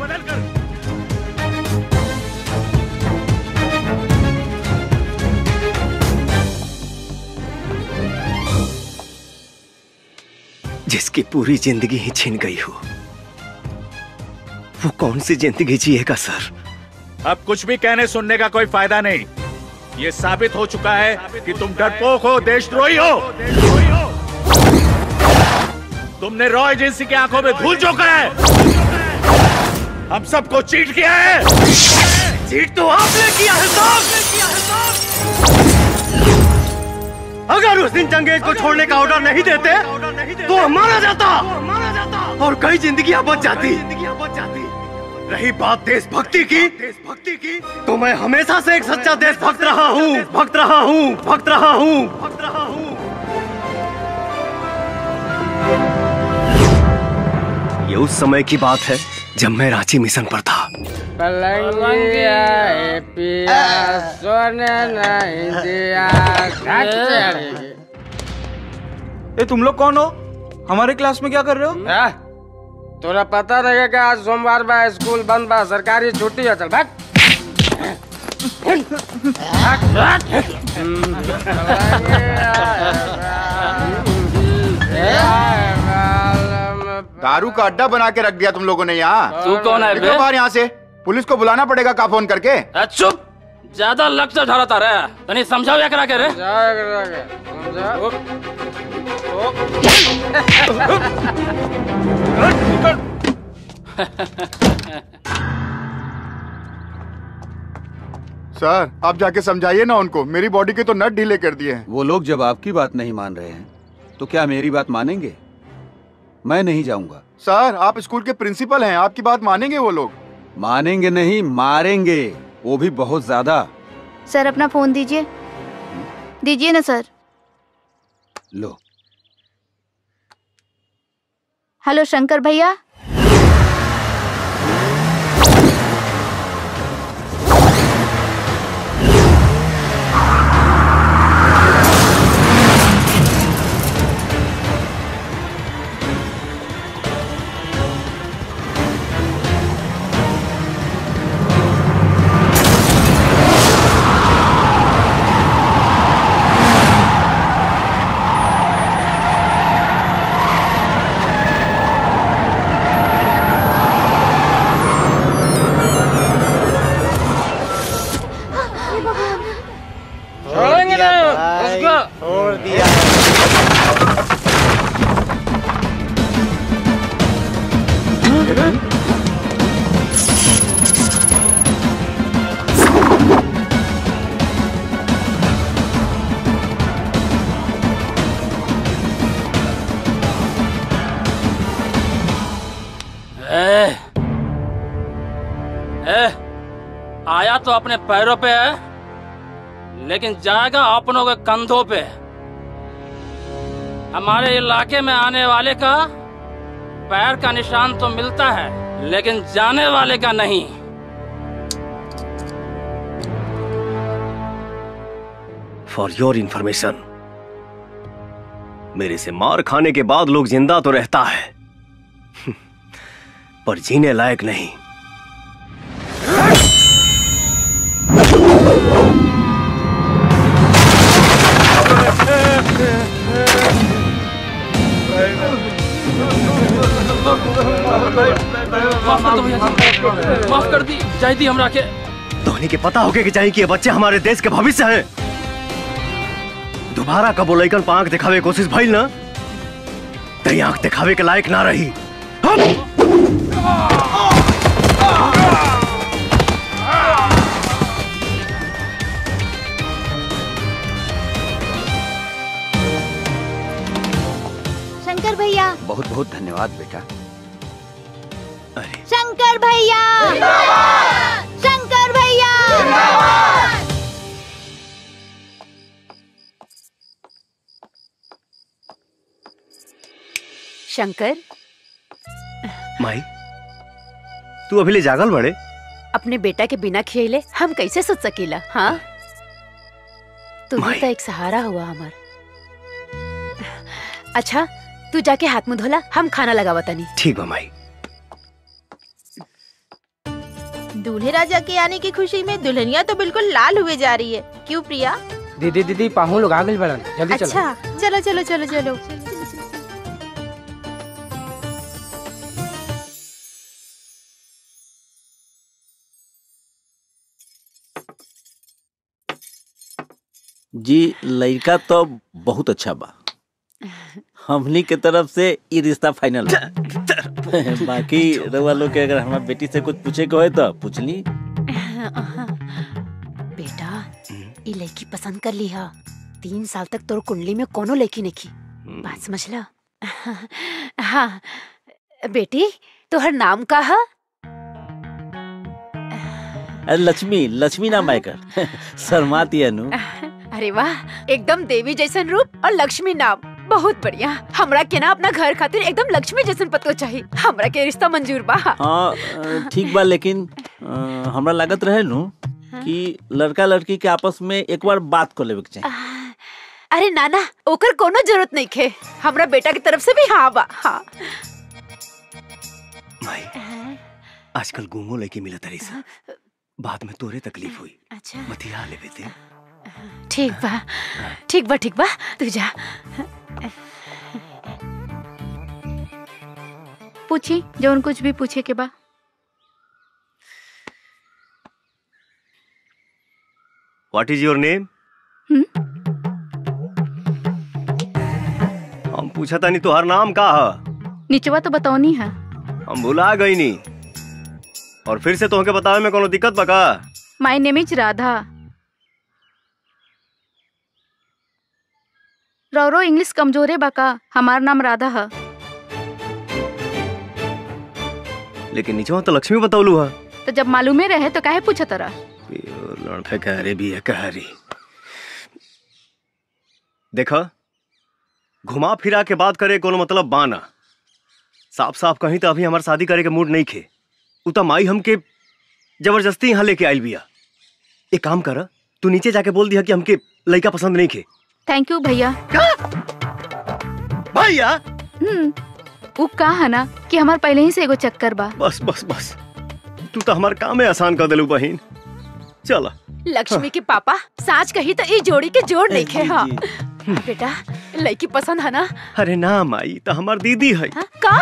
जिसकी पूरी जिंदगी ही छिन गई हो, वो कौन सी जिंदगी जिएगा सर? अब कुछ भी कहने सुनने का कोई फायदा नहीं। ये साबित हो चुका है कि तुम डरपोक हो, देशद्रोही हो। तुमने रॉ एजेंसी की आंखों में धूल झोंका है, हम सबको चीट किया है। चीट तो आपने किया है साहब। अगर उस दिन चंगेज को छोड़ने का ऑर्डर नहीं देते तो हम मारा जाता और कई जिंदगियां बच जाती। रही बात देशभक्ति की, तो मैं हमेशा से एक सच्चा देशभक्त रहा हूँ। ये उस समय की बात है जब मैं रांची मिशन पर था। ए, तुम लोग कौन हो? हमारे क्लास में क्या कर रहे हो? तोरा पता रहेगा आज सोमवार बा, स्कूल बंद बा, सरकारी छुट्टी है। चल भाग। दारू का अड्डा बना के रख दिया तुम लोगों ने यहाँ। तू कौन है बे? बाहर यहाँ से पुलिस को बुलाना पड़ेगा का फोन करके। चुप, ज्यादा लक्ष्य ढालता रहे, तनी समझाओ या करा के रे। सर आप जाके समझाइए ना उनको, मेरी बॉडी के तो नट ढीले कर दिए हैं। वो लोग जब आपकी बात नहीं मान रहे हैं तो क्या मेरी बात मानेंगे? मैं नहीं जाऊंगा। सर आप स्कूल के प्रिंसिपल हैं, आपकी बात मानेंगे वो लोग? मानेंगे नहीं, मारेंगे, वो भी बहुत ज्यादा। सर अपना फोन दीजिए। दीजिए ना सर। लो। हेलो शंकर भैया। छोड़ दिया। आया तो अपने पैरों पे है, लेकिन जाएगा अपनों के कंधों पे। हमारे इलाके में आने वाले का पैर का निशान तो मिलता है, लेकिन जाने वाले का नहीं। फॉर योर इंफॉर्मेशन, मेरे से मार खाने के बाद लोग जिंदा तो रहता है, पर जीने लायक नहीं। माफ कर दी जायदी हमरा के। धोनी के पता होके कि चाहिए कि ये बच्चे हमारे देश के भविष्य हैं। दोबारा कबो लइकन पर आंख दिखावे कोशिश भइल ना, तेरी आंख दिखावे के लायक ना रही। शंकर भैया, बहुत बहुत धन्यवाद बेटा। शंकर भैया, शंकर भैया। शंकर, माई तू अभी ले जागल बड़े? अपने बेटा के बिना खियले हम कैसे सोच सकीला? हाँ, तुम्हें तो एक सहारा हुआ हमार। अच्छा, तू जाके हाथ मुंह धोला, हम खाना लगावा तनी। ठीक बा माई। दूल्हे राजा के आने की खुशी में दुल्हनिया तो बिल्कुल लाल हुए जा रही है। क्यों प्रिया? दीदी दीदी पाहु लोग आ गए बड़न, जल्दी चलो। अच्छा, चलो चलो चलो चलो। जी लड़का तो बहुत अच्छा बा, हमनी के तरफ से ये रिश्ता फाइनल है। बाकी रउआ लोग के अगर हमारी बेटी से कुछ पूछे के होए तो पूछ ली। बेटा, ये लड़की पसंद कर ली हा। 3 साल तक तोर कुंडली में कोनो लड़की नहीं की, बात समझ ला। हाँ बेटी, तोहर नाम का है? लक्ष्मी, लक्ष्मी नाम है कर। शर्माती है नु। अरे वाह, एकदम देवी जैसन रूप और लक्ष्मी नाम, बहुत बढ़िया। हमरा के ना अपना घर खातिर एकदम लक्ष्मी जैसन पतो चाहिए। हमरा के रिश्ता मंजूर बा। हाँ ठीक बा, लेकिन हमरा लागत रहे नु कि लड़का लड़की के आपस में एक बार बात कर लेवे के चाहिए। अरे नाना, ओकर कोनो जरूरत नहीं खे। हमरा बेटा की तरफ से भी हाँ बा। हाँ माई, आजकल गुमो लड़की मिलत रही सा, बाद में तोरे तकलीफ हुई। अच्छा, मतिया ले बेटे। ठीक बा, ठीक बा, ठीक बा, तू जा। पूछी जो कुछ भी पूछे के बा। What is your name? हम पूछा था नहीं तुहार नाम का है? निचवा तो बताओनी है। हम भुला गई नी, और फिर से तोहके बतावे में कोनो दिक्कत बा का? My name is Radha. रौरो इंग्लिश कमजोरे बा का? हमार नाम राधा है। लेकिन नीचवा तो लक्ष्मी बतौलू है। तो जब मालूमे रहे तो काहे पूछा तरा? लड़का कहरे भी है कहरी। देखा, घुमा फिरा के बात करे कोनो मतलब बाना। साफ साफ कहीं तो अभी हमार शादी करे के मूड नहीं खे। उता माई हमके जबरदस्ती यहाँ लेके आयल बिया। एक काम कर, तू नीचे जाके बोल दिया कि हमके लड़का पसंद नहीं खे। थैंक यू भैया। भैया? वो कहा है ना कि हमार पहले ही से एगो चक्कर बा। बस बस बस, तू तो हमार काम में आसान कर दिलू बहन। चला। लक्ष्मी के पापा साच कही तो ये जोड़ी के जोड़ नहीं खे। हाँ बेटा, लड़की पसंद है ना? अरे ना माई, तो हमार दीदी है। हाँ? का?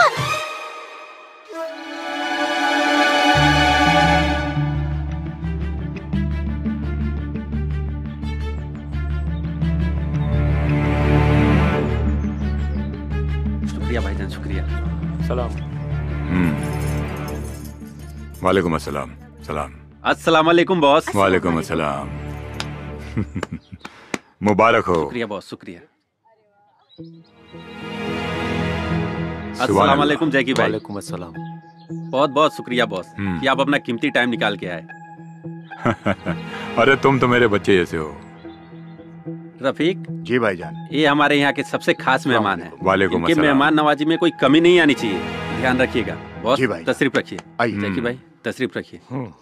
शुक्रिया भाईजान, शुक्रिया। सलाम। वालेकुम अस्सलाम। सलाम। अस्सलाम वालेकुम बॉस। वालेकुम अस्सलाम। मुबारक हो। शुक्रिया बॉस, शुक्रिया। अस्सलाम वालेकुम जैकी भाई। वालेकुम अस्सलाम। बहुत बहुत शुक्रिया बॉस कि आप अपना कीमती टाइम निकाल के आए। अरे तुम तो मेरे बच्चे जैसे हो। रफीक जी भाईजान, ये हमारे यहाँ के सबसे खास मेहमान हैं। वालेकुम इनके अस्सलाम। मेहमान नवाजी में कोई कमी नहीं आनी चाहिए, ध्यान रखिएगा। बॉस जी भाई। तशरीफ रखिए। आइए। जैकी भाई तशरीफ रखिए।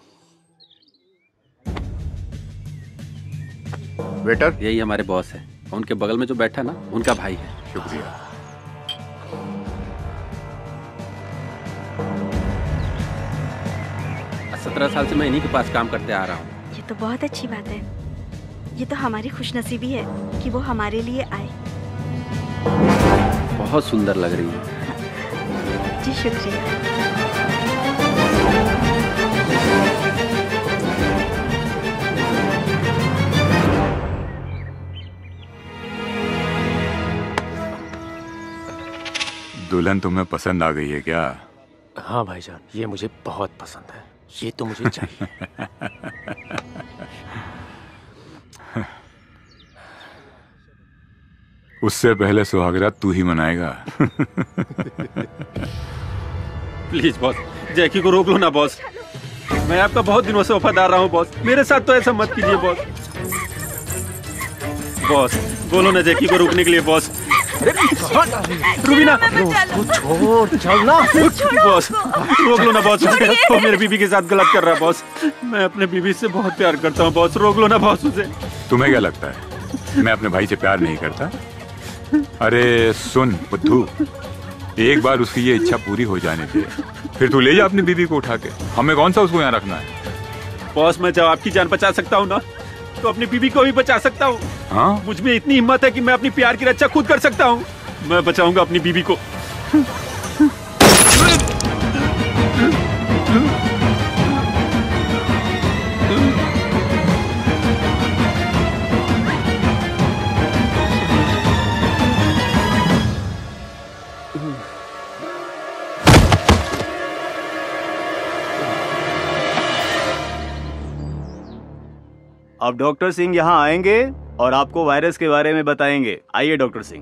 वेटर, यही हमारे बॉस है, उनके बगल में जो बैठा ना उनका भाई है। शुक्रिया। 17 साल से मैं इन्हीं के पास काम करते आ रहा हूँ। ये तो बहुत अच्छी बात है। ये तो हमारी खुशनसीबी है कि वो हमारे लिए आए। बहुत सुंदर लग रही है। जी शुक्रिया। दुल्हन तुम्हें पसंद आ गई है क्या? हाँ भाईजान, ये मुझे बहुत पसंद है। ये तो मुझे चाहिए। उससे पहले सुहागरात तू ही मनाएगा। प्लीज बॉस, जैकी को रोक लो ना बॉस। मैं आपका बहुत दिनों से वफादार रहा हूँ बॉस, मेरे साथ तो ऐसा मत कीजिए बॉस। बॉस बोलो ना जैकी को रोकने के लिए बॉस। रुबीना छोड़ चलना बॉस, रोक लो ना बॉस। वो मेरे बीबी के साथ गलत कर रहा है बॉस। मैं अपने बीबी से बहुत प्यार करता हूँ बॉस, रोक लो ना बॉस उसे। तुम्हें क्या लगता है मैं अपने भाई से प्यार नहीं करता? अरे सुन बुद्धू, एक बार उसकी ये इच्छा पूरी हो जाने दे, फिर तू ले जा अपनी बीबी को उठा के। हमें कौन सा उसको यहाँ रखना है? बॉस मैं जब आपकी जान बचा सकता हूँ ना, तो अपनी बीबी को भी बचा सकता हूँ। हाँ? मुझ में इतनी हिम्मत है कि मैं अपनी प्यार की रक्षा खुद कर सकता हूँ। मैं बचाऊंगा अपनी बीबी को। अब डॉक्टर सिंह यहाँ आएंगे और आपको वायरस के बारे में बताएंगे। आइए doctor Singh.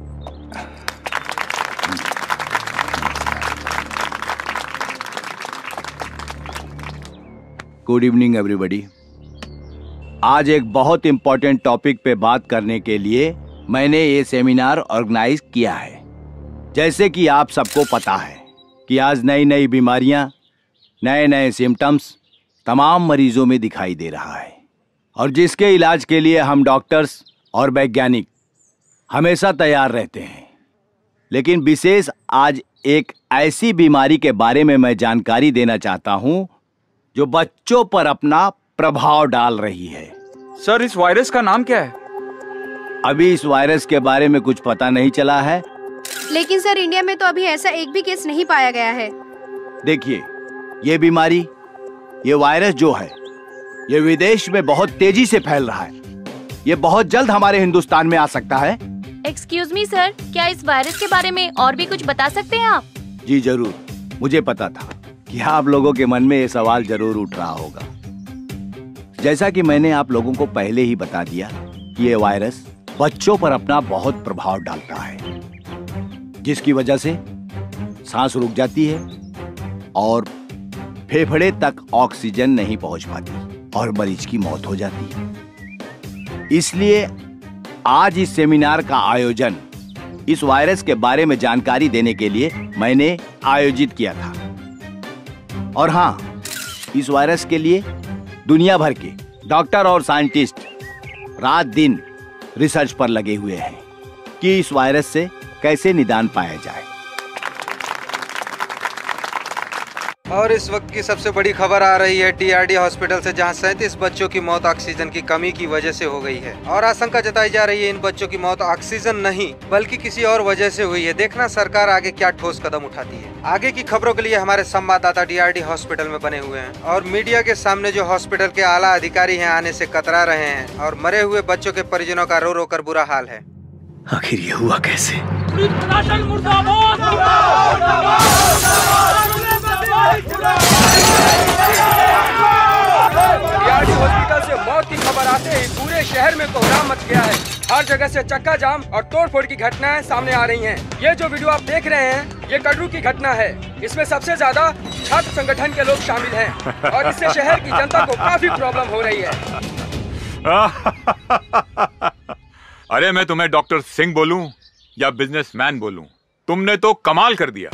Good evening everybody. आज एक बहुत इंपॉर्टेंट टॉपिक पे बात करने के लिए मैंने ये सेमिनार ऑर्गेनाइज किया है। जैसे कि आप सबको पता है कि आज नई नई बीमारियां, नए नए सिम्टम्स तमाम मरीजों में दिखाई दे रहा है, और जिसके इलाज के लिए हम डॉक्टर्स और वैज्ञानिक हमेशा तैयार रहते हैं। लेकिन विशेष आज एक ऐसी बीमारी के बारे में मैं जानकारी देना चाहता हूं जो बच्चों पर अपना प्रभाव डाल रही है। सर इस वायरस का नाम क्या है? अभी इस वायरस के बारे में कुछ पता नहीं चला है। लेकिन सर इंडिया में तो अभी ऐसा एक भी केस नहीं पाया गया है। देखिए, ये बीमारी, ये वायरस जो है, ये विदेश में बहुत तेजी से फैल रहा है। ये बहुत जल्द हमारे हिंदुस्तान में आ सकता है। एक्सक्यूज मी सर, क्या इस वायरस के बारे में और भी कुछ बता सकते हैं आप? जी जरूर, मुझे पता था कि आप लोगों के मन में ये सवाल जरूर उठ रहा होगा। जैसा कि मैंने आप लोगों को पहले ही बता दिया कि ये वायरस बच्चों पर अपना बहुत प्रभाव डालता है, जिसकी वजह से सांस रुक जाती है और फेफड़े तक ऑक्सीजन नहीं पहुंच पाती और मरीज की मौत हो जाती है। इसलिए आज इस सेमिनार का आयोजन इस वायरस के बारे में जानकारी देने के लिए मैंने आयोजित किया था। और हाँ, इस वायरस के लिए दुनिया भर के डॉक्टर और साइंटिस्ट रात दिन रिसर्च पर लगे हुए हैं कि इस वायरस से कैसे निदान पाया जाए। और इस वक्त की सबसे बड़ी खबर आ रही है टीआरडी हॉस्पिटल से, जहां 37 बच्चों की मौत ऑक्सीजन की कमी की वजह से हो गई है। और आशंका जताई जा रही है इन बच्चों की मौत ऑक्सीजन नहीं बल्कि किसी और वजह से हुई है। देखना सरकार आगे क्या ठोस कदम उठाती है। आगे की खबरों के लिए हमारे संवाददाता टीआरडी हॉस्पिटल में बने हुए हैं और मीडिया के सामने जो हॉस्पिटल के आला अधिकारी हैं आने से कतरा रहे हैं और मरे हुए बच्चों के परिजनों का रो रो कर बुरा हाल है। आखिर ये हुआ कैसे? टीआरडी हॉस्पिटल से मौत की खबर आते ही पूरे शहर में कोहराम मच गया है। हर जगह से चक्का जाम और तोड़फोड़ की घटनाएं सामने आ रही हैं। ये जो वीडियो आप देख रहे हैं, ये कटरू की घटना है। इसमें सबसे ज्यादा छात्र संगठन के लोग शामिल हैं और इससे शहर की जनता को काफी प्रॉब्लम हो रही है। अरे मैं तुम्हें डॉक्टर सिंह बोलूं या बिजनेसमैन बोलूं, तुमने तो कमाल कर दिया।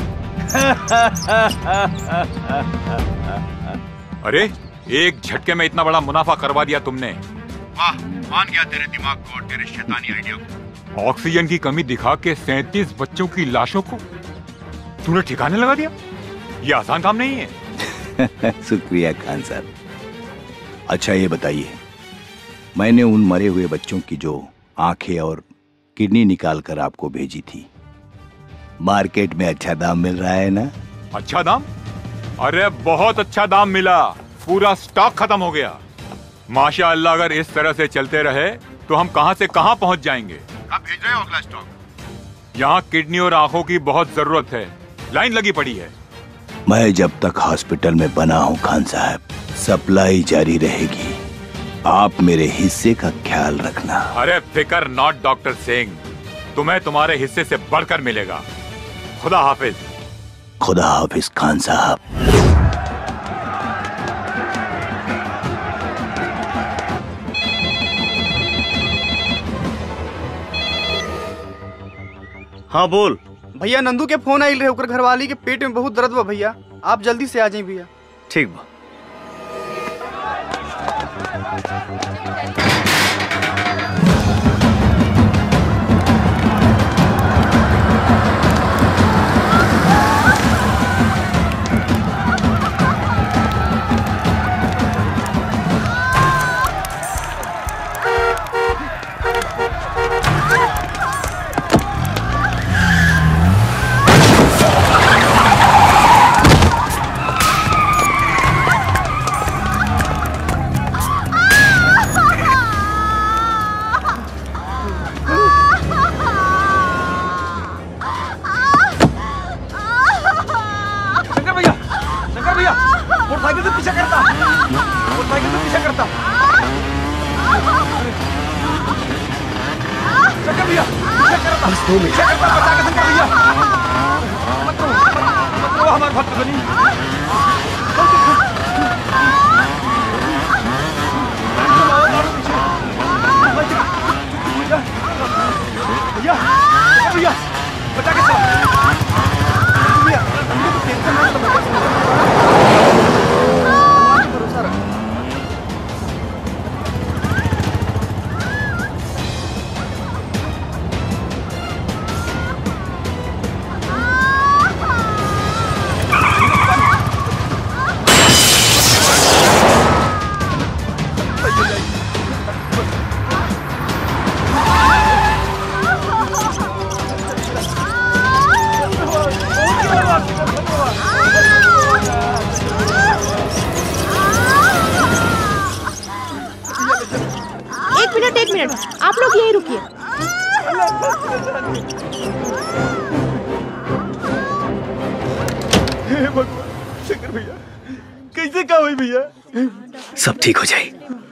अरे एक झटके में इतना बड़ा मुनाफा करवा दिया तुमने। वाह, मान गया तेरे दिमाग को और तेरे शैतानी आइडिया को। ऑक्सीजन की कमी दिखा के 37 बच्चों की लाशों को तूने ठिकाने लगा दिया। ये आसान काम नहीं है। शुक्रिया खान साहब। अच्छा ये बताइए, मैंने उन मरे हुए बच्चों की जो आंखें और किडनी निकाल कर आपको भेजी थी, मार्केट में अच्छा दाम मिल रहा है ना? अच्छा दाम? अरे बहुत अच्छा दाम मिला, पूरा स्टॉक खत्म हो गया। माशाअल्लाह, अगर इस तरह से चलते रहे तो हम कहां से कहां पहुंच जाएंगे। आप भेज रहे हो अगला स्टॉक? यहाँ किडनी और आंखों की बहुत जरूरत है, लाइन लगी पड़ी है। मैं जब तक हॉस्पिटल में बना हूँ खान साहब, सप्लाई जारी रहेगी। आप मेरे हिस्से का ख्याल रखना। अरे फिकर नॉट डॉक्टर सिंह, तुम्हें तुम्हारे हिस्से से बढ़कर मिलेगा। खुदा हाफिज। खुदा हाफिज खान साहब। हाँ बोल। भैया नंदू के फोन आइल रहे, ओकर घरवाली के पेट में बहुत दर्द बा भैया, आप जल्दी से आ जाइए भैया। ठीक बा। एक मिनट, आप लोग यहीं रुकिए। हे भगवान, शंकर भैया कैसे क्या हुई भैया? सब ठीक हो जाए।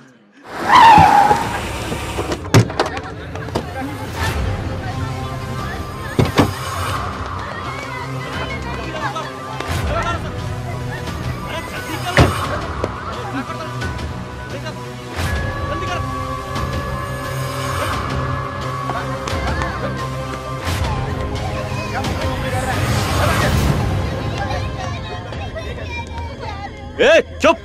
ए, चुप।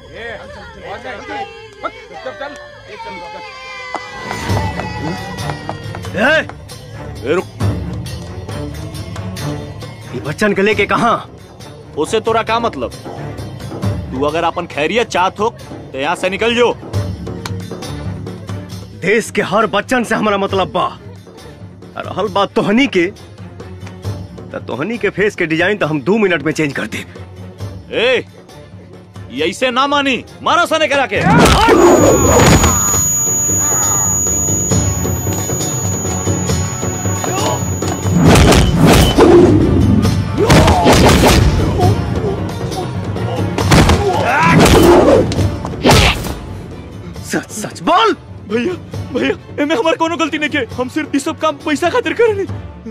ये बच्चन के लेके कहाँ? उसे तोरा क्या मतलब? तू अगर अपन खैरियत चाहत हो तो यहाँ से निकल जो। देश के हर बच्चन से हमारा मतलब बा। और हल बात तोहनी के, तो तोहनी के फेस के डिजाइन तो हम 2 मिनट में चेंज कर दे। ए, ऐसे ना मानी, मारो सने करा के। सच सच बोल। भैया भैया, एमे हमार कोनो गलती नहीं के, हम सिर्फ ये सब काम पैसा खातिर करनी।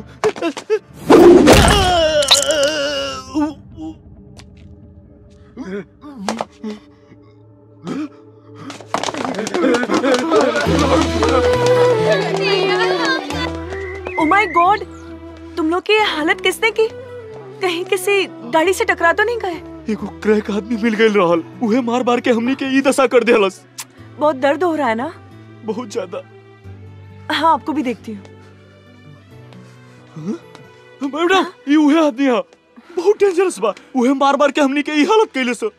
ओह माय गॉड, तुम लोग की ये हालत किसने की? कहीं किसी गाड़ी से टकरा तो नहीं गए? एगो क्रैक आदमी मिल गए रहल, उहे मार मार के हमनी के ई दशा कर देहलस। बहुत दर्द हो रहा है ना? बहुत ज्यादा। हाँ, आपको भी देखती हूँ। मैडम, ये उहे आदमी है, बहुत डेंजरस बा। उहे मार मार के हमनी के ई हालत कैले से।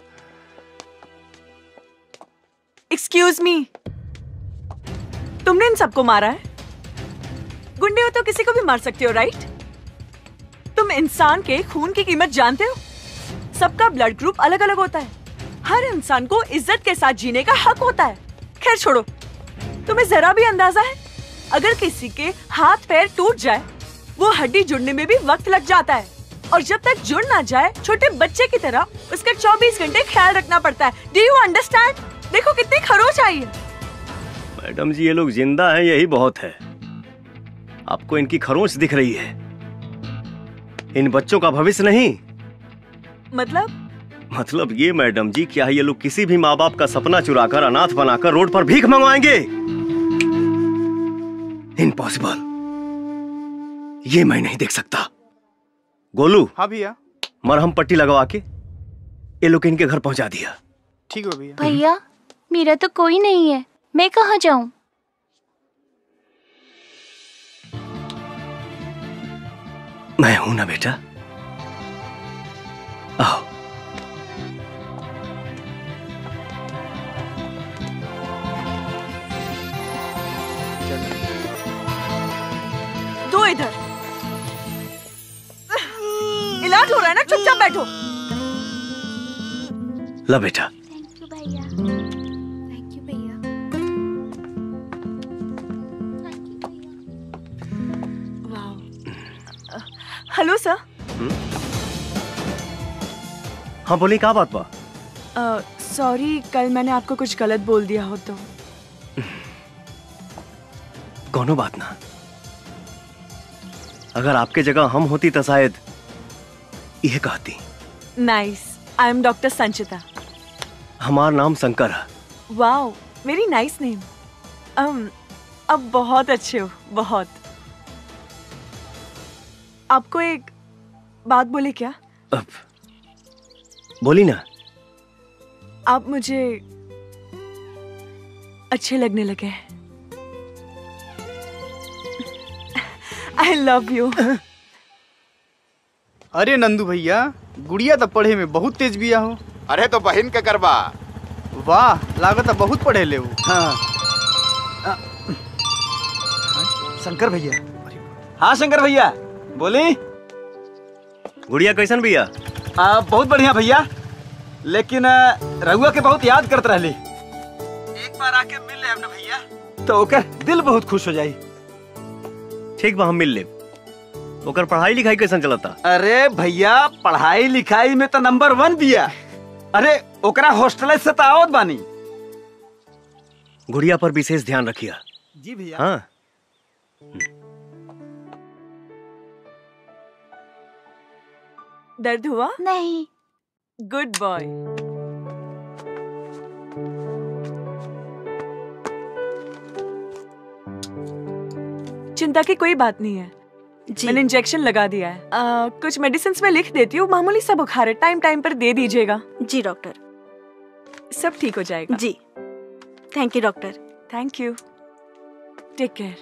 एक्सक्यूज मी, तुमने इन सबको मारा है? गुंडे हो तो किसी को भी मार सकते हो, राइट? तुम इंसान के खून की कीमत जानते हो? सबका ब्लड ग्रुप अलग अलग होता है। हर इंसान को इज्जत के साथ जीने का हक होता है। खैर छोड़ो, तुम्हें जरा भी अंदाजा है अगर किसी के हाथ पैर टूट जाए, वो हड्डी जुड़ने में भी वक्त लग जाता है, और जब तक जुड़ ना जाए छोटे बच्चे की तरह उसका 24 घंटे ख्याल रखना पड़ता है। Do you understand? देखो कितनी खरोच आई है। मैडम जी, ये लोग जिंदा हैं, यही बहुत है। आपको इनकी खरोंच दिख रही है। इन बच्चों का भविष्य नहीं। मतलब ये मैडम जी, क्या ये लोग किसी भी माँ बाप का सपना चुराकर अनाथ बनाकर रोड पर भीख मंगवाएंगे? इम्पॉसिबल, ये मैं नहीं देख सकता। गोलू। हाँ भैया। मरहम पट्टी लगवा के ये लोग इनके घर पहुंचा दिया। ठीक है भैया। भैया मेरा तो कोई नहीं है, मैं कहाँ जाऊँ? मैं हूं ना बेटा, आओ। दो इधर। इलाज हो रहा है ना, चुपचाप बैठो। ला बेटा। थैंक यू भैया। थैंक यू भैया। Hello sir. हाँ बोली, क्या बात बा? सॉरी, कल मैंने आपको कुछ गलत बोल दिया हो तो। कोनो बात ना। अगर आपके जगह हम होती तो शायद यह कहती। Nice, I am doctor Sanchita. हमारा नाम शंकर है। Wow, very nice name. अब बहुत अच्छे हो, बहुत। आपको एक बात बोले क्या? अब बोली ना। आप मुझे अच्छे लगने लगे हैं। I love you। अरे नंदू भैया, गुड़िया तो पढ़े में बहुत तेज बिया हो। अरे तो बहन के करवा। वाह, लागत बहुत पढ़े ले वो। हाँ। शंकर भैया। हाँ शंकर भैया, बोली। गुड़िया कैसन भैया? बहुत बढ़िया भैया, लेकिन रहुआ के बहुत याद करते रहली। एक बार आके मिल ले अपना भैया तो ओकर दिल बहुत खुश हो जाई। ठीक बा, हम मिल ले। ओकर पढ़ाई लिखाई कैसन चलता? अरे भैया, पढ़ाई लिखाई में तो नंबर 1 दिया। अरे ओकरा हॉस्टल से तो आवत बानी। गुड़िया पर विशेष ध्यान रखिया। जी भैया। हाँ। दर्द हुआ? नहीं। Good boy. चिंता की कोई बात नहीं है, मैंने इंजेक्शन लगा दिया है। कुछ मेडिसिन में लिख देती हूँ, मामूली सा बुखार है, टाइम टाइम पर दे दीजिएगा। जी डॉक्टर। सब ठीक हो जाएगा। जी thank you doctor. Thank you, take care.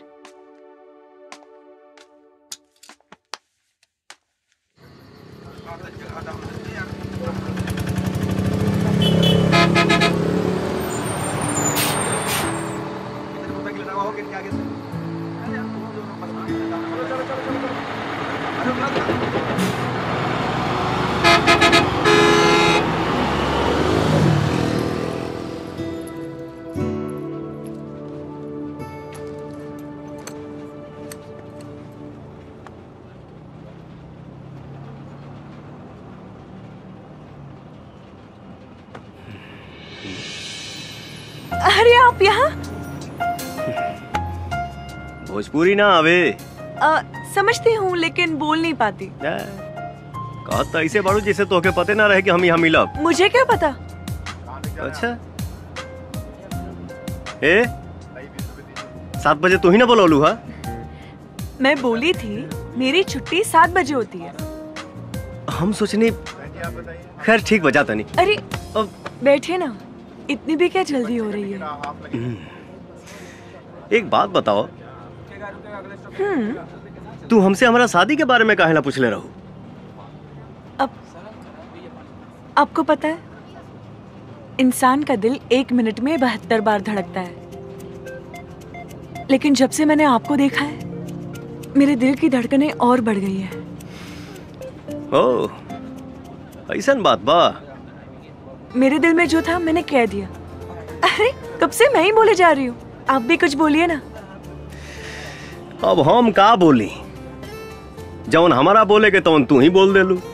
अरे आप यहाँ? भोजपुरी ना आवे। समझती हूँ लेकिन बोल नहीं पाती। कहत तो ऐसे बाड़ू जैसे तोके पते ना रहे कि हम यहाँ मिलब। मुझे क्या पता? अच्छा। 7 बजे तू ही ना बोलौलू हा? मैं बोली थी मेरी छुट्टी 7 बजे होती है। हम सोचनी, खैर ठीक बजा तनी। अरे बैठे ना, इतनी भी क्या जल्दी हो रही है? एक बात बताओ, तू हमसे हमारा शादी के बारे में काहे ना पूछले रहू? आपको पता है, इंसान का दिल 1 मिनट में 72 बार धड़कता है, लेकिन जब से मैंने आपको देखा है मेरे दिल की धड़कनें और बढ़ गई है। ओह, ऐसन बात बा। मेरे दिल में जो था मैंने कह दिया। अरे कब से मैं ही बोले जा रही हूँ, आप भी कुछ बोलिए ना। अब हम का बोली? जौन हमारा बोले के तौन तू ही बोल दे लू।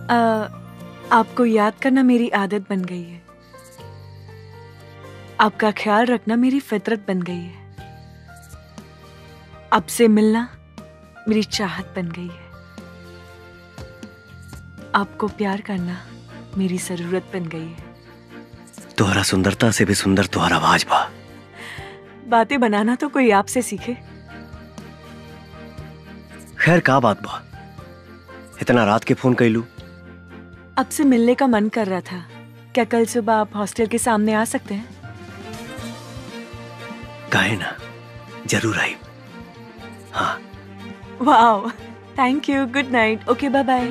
आपको याद करना मेरी आदत बन गई है। आपका ख्याल रखना मेरी फितरत बन गई है। आपसे मिलना मेरी चाहत बन गई है। आपको प्यार करना मेरी जरूरत बन गई है। तुम्हारा सुंदरता से भी सुंदर तुम्हारा आवाज बा। बातें बनाना तो कोई आपसे सीखे। खैर का बात बा, इतना रात के फोन कैलू? आपसे मिलने का मन कर रहा था। क्या कल सुबह आप हॉस्टल के सामने आ सकते हैं? कहे ना, जरूर आई। हाँ। Wow, thank you. Good night. Okay, bye bye.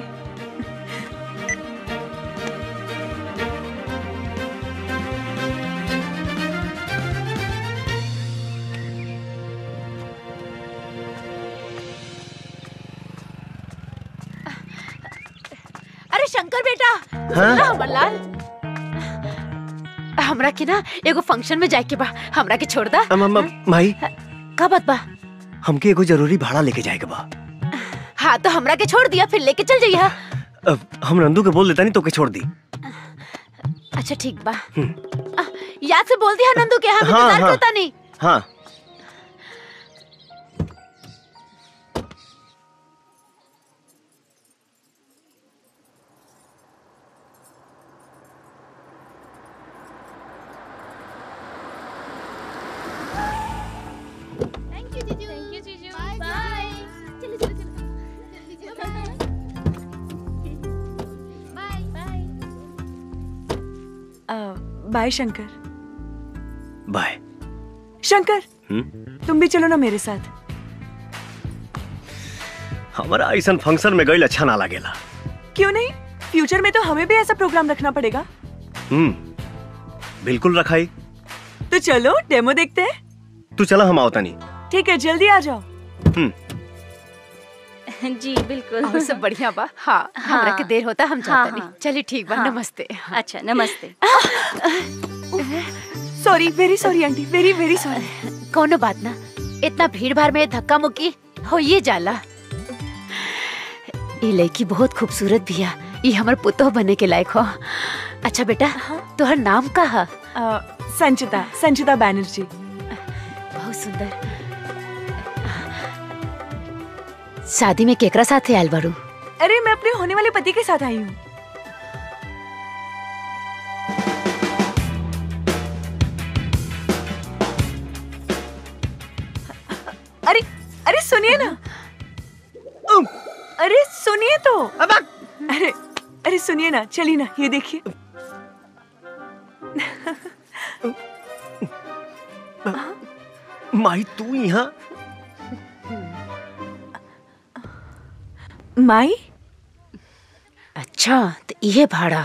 अरे शंकर बेटा, हाँ? सुना हमर लाल, हमरा के ना एगो फंक्शन में जाए के बा, हमरा के छोड़ दा। माई, का बात बा? हमके एगो जरूरी भाड़ा लेके जाए के बा। हाँ तो हमरा के छोड़ दिया, फिर लेके चल जाइए। हम नंदू के बोल देता नहीं तो के छोड़ दी। अच्छा ठीक बा। याद से बोल दिया नंदू के, हम इंतजार करता नहीं। हाँ। बाय शंकर। बाय शंकर। तुम भी चलो ना मेरे साथ। हमारा ऐसा फंक्शन में गई अच्छा ना लगेला। क्यों नहीं? फ्यूचर में तो हमें भी ऐसा प्रोग्राम रखना पड़ेगा। बिल्कुल रखाई। तो चलो डेमो देखते हैं। तू चला, हम आवता नहीं। ठीक है, जल्दी आ जाओ। जी बिल्कुल। और सब बढ़िया बा। हाँ, हमरा के देर होता, हम जाते नहीं। चलिए ठीक बा। नमस्ते। अच्छा नमस्ते। Sorry, very sorry aunty, very very sorry. कोनो बात ना, इतना भीड़ भाड़ में धक्का मुक्की हो ये जाला। ये लड़की बहुत खूबसूरत भी है, ये हमार पुतोह बनने के लायक हो। अच्छा बेटा, तोहर नाम का है? संचिता, संचिता बैनर्जी। बहुत सुंदर। शादी में केकरा साथ आयल बारू? अरे मैं अपने होने वाले पति के साथ आई हूँ। अरे अरे सुनिए ना। अरे सुनिए तो। अरे अरे सुनिए ना, चलिए ना, ये देखिए। माई तू यहाँ? माई? अच्छा तो ये भाड़ा।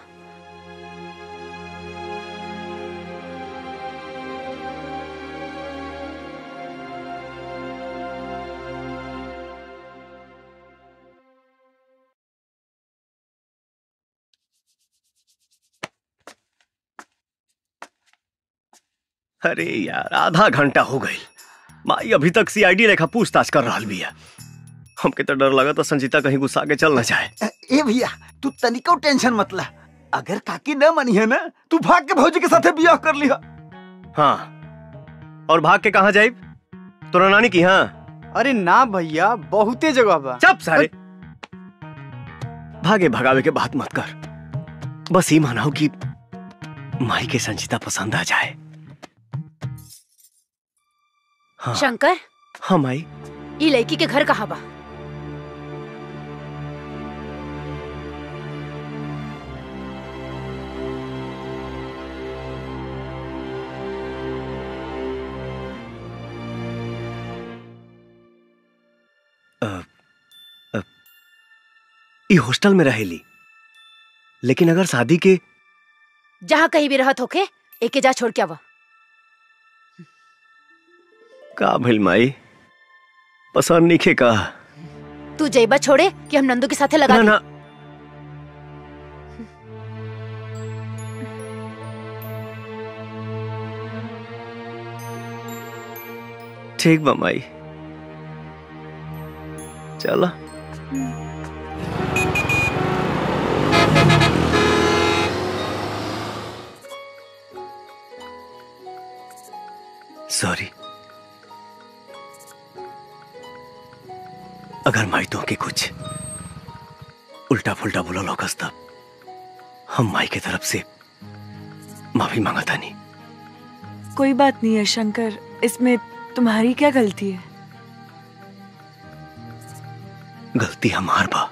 अरे यार, आधा घंटा हो गई, माई अभी तक सीआईडी लेखा पूछताछ कर रहा भी है। हमके तो डर लगा था संजीता कहीं गुस्सा के चल न जाए। ए भैया, तू तनिको टेंशन मत ला। अगर काकी न मनी है ना, तू भाग के भौजी के साथे बियाह कर लिया। हाँ, और भाग के कहाँ जाए? तोरा नानी की? हाँ। अरे ना भैया, बहुते जगह बा। चुप सारे। भागे भगावे के बात मत कर, बस ये मानाओ कि माई के संजीता पसंद आ जाए। हाँ। शंकर। हाँ माई। ये लड़की के घर कहाँ बा? ये हॉस्टल में रहेली, लेकिन अगर शादी के जहाँ कहीं भी रहत होके एके जा छोड़ के आवा। का भइल माई, पसंद नहीं खे का? तू जैबा छोड़े कि हम नंदू के साथे लगा ना, ठीक बा माई, चला। सॉरी। अगर माई तो के कुछ उल्टा फुल्टा बोला लोकस तब हम माई की तरफ से माफी मांगा नहीं। कोई बात नहीं है शंकर, इसमें तुम्हारी क्या गलती है? गलती हमार बा।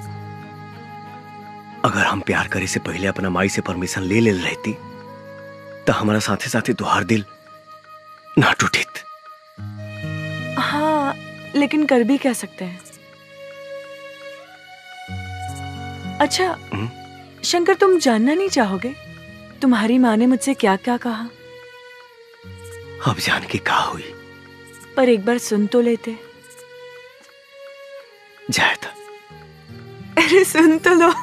अगर हम प्यार करे से पहले अपना माई से परमिशन ले रहती तो हमारा साथे साथे तुहार दिल ना टूटित। हाँ, लेकिन कर भी कह सकते हैं। अच्छा शंकर, तुम जानना नहीं चाहोगे तुम्हारी माँ ने मुझसे क्या क्या कहा? अब जान के कहा हुई, पर एक बार सुन तो लेते। जाए था। अरे सुन तो लो।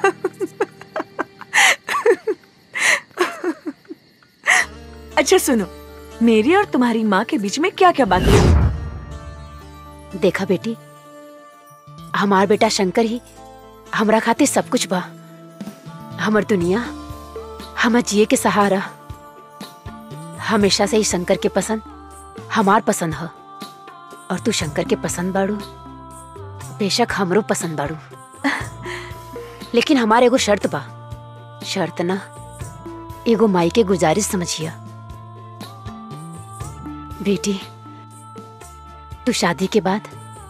अच्छा सुनो, मेरी और तुम्हारी माँ के बीच में क्या क्या बात है? देखा बेटी, हमार बेटा शंकर ही हमरा खातिर सब कुछ बा। हमर दुनिया, हमर जिए के सहारा। हमेशा से ही शंकर के पसंद हमार पसंद है, और तू शंकर के पसंद बाड़ू, बेशक हमरो पसंद बाड़ू। लेकिन हमारे एगो शर्त बा। शर्त ना, एगो माई के गुजारिश समझिया। बेटी, तू शादी के बाद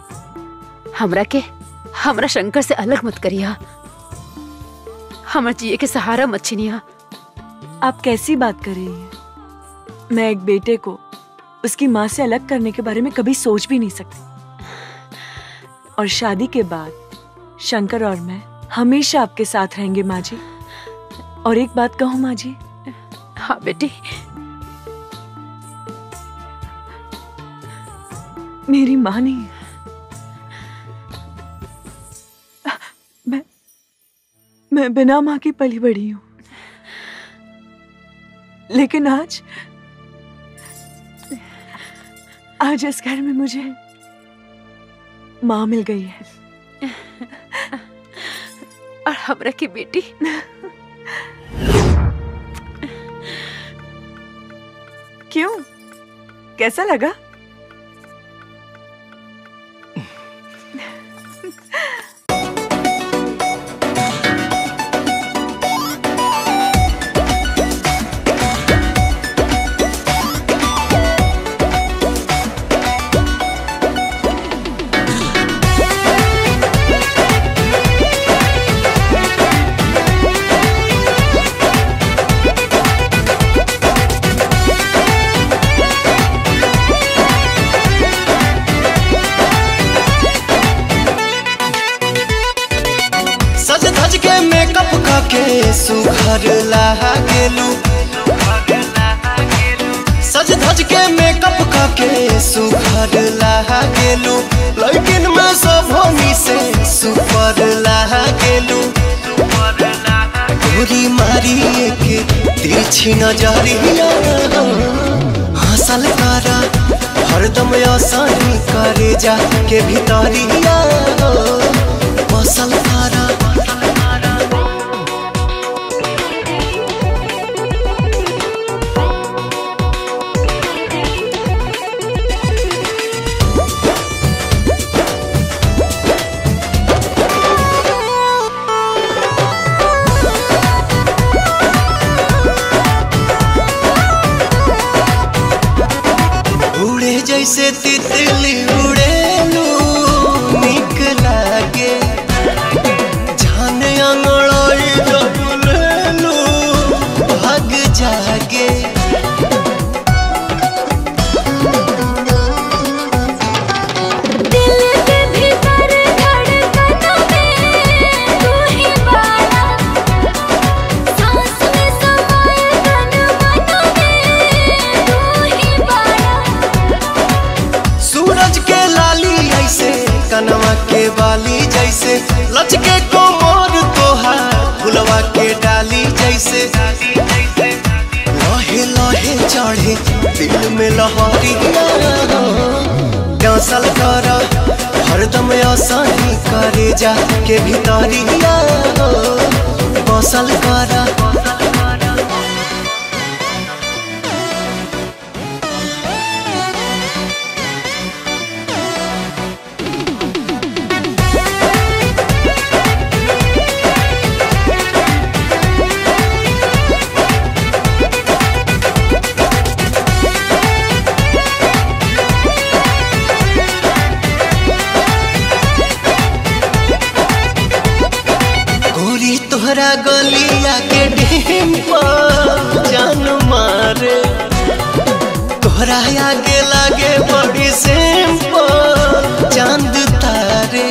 हमरा शंकर से अलग मत करिया। हमर जिए के सहारा मत छीनिया। आप कैसी बात कर रही हैं? मैं एक बेटे को उसकी माँ से अलग करने के बारे में कभी सोच भी नहीं सकती। और शादी के बाद शंकर और मैं हमेशा आपके साथ रहेंगे माँ जी। और एक बात कहूँ माँ जी? हाँ बेटी। मेरी माँ नहीं, मैं बिना माँ की पली बड़ी हूँ। लेकिन आज इस घर में मुझे माँ मिल गई है। और हमरा की बेटी। क्यों, कैसा लगा? सुघर लागेलू, सज धज के मेकअप करके सुघर लागेलू। लेकिन मैं सब होनी से सुपर लागेलू। गोरी मारी के तिरछी नजरिया हंसल करा, हरदम आसानी करे जा के भीतरिया बसल करा। जैसे तितली उड़ेलू निक लागे, जाने अंगड़ाई जब लेलू भाग जागे। दिल के भीतर धड़कनों में तू ही बाड़ा, सांस में समाए तन मनों में तू ही बाड़ा। सूरज के लाली ऐसे कनवा के बाली जैसे, लचके कोमर तोहार फुलवा के डाली जैसे। लहे लहे चढ़े दिल में लहरिया डांसल करा, हरदम आसानी करे जा के भीतरिया बसल करा। तोहरा गलिया के डिम्पल जान मारे, तोहरा आगे लागे बड़ी सिंपल चांद तारे।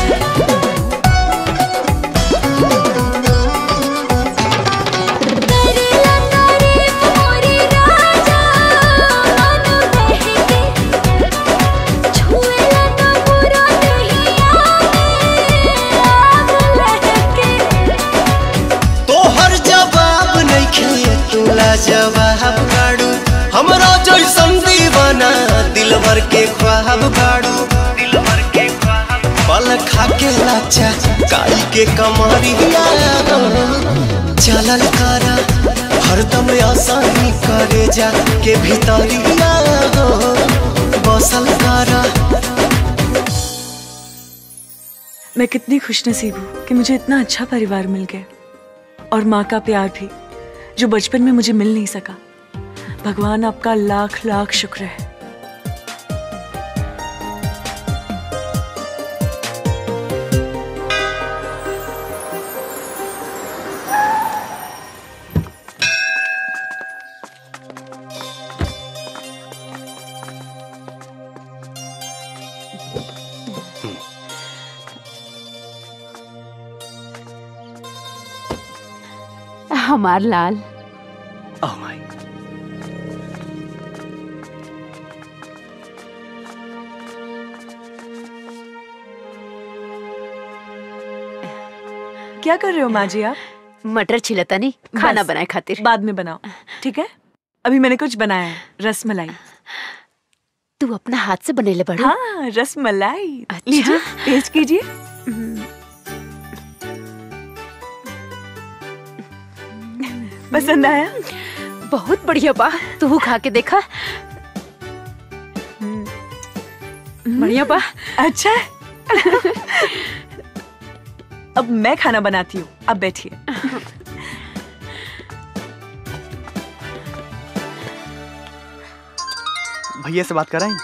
जवाब गाड़ू हमरा जैसन दीवाना दिल भर के ख्वाब गाड़ू, दिल भर के ख्वाब पल खा के लाचा काई के कमरिया चलल करा हरदम आसानी करे जा के भीतरिया बसल करा। मैं कितनी खुशनसीब हूँ कि मुझे इतना अच्छा परिवार मिल गया और माँ का प्यार भी जो बचपन में मुझे मिल नहीं सका। भगवान आपका लाख लाख शुक्र है। हमार लाल। Oh my. क्या कर रहे हो माँ जी आप? मटर छिलता नहीं, खाना बनाए खातिर। बाद में बनाओ, ठीक है? अभी मैंने कुछ बनाया है, रसमलाई। तू अपना हाथ से बनेले बड़ी? हाँ, रसमलाई। अच्छा? लीजिए, टेस्ट कीजिए। पसंद आया? बहुत बढ़िया बा, तू खा के देखा। बढ़िया बा। अच्छा। अब मैं खाना बनाती हूँ, अब बैठिए। भैया से बात कराएं?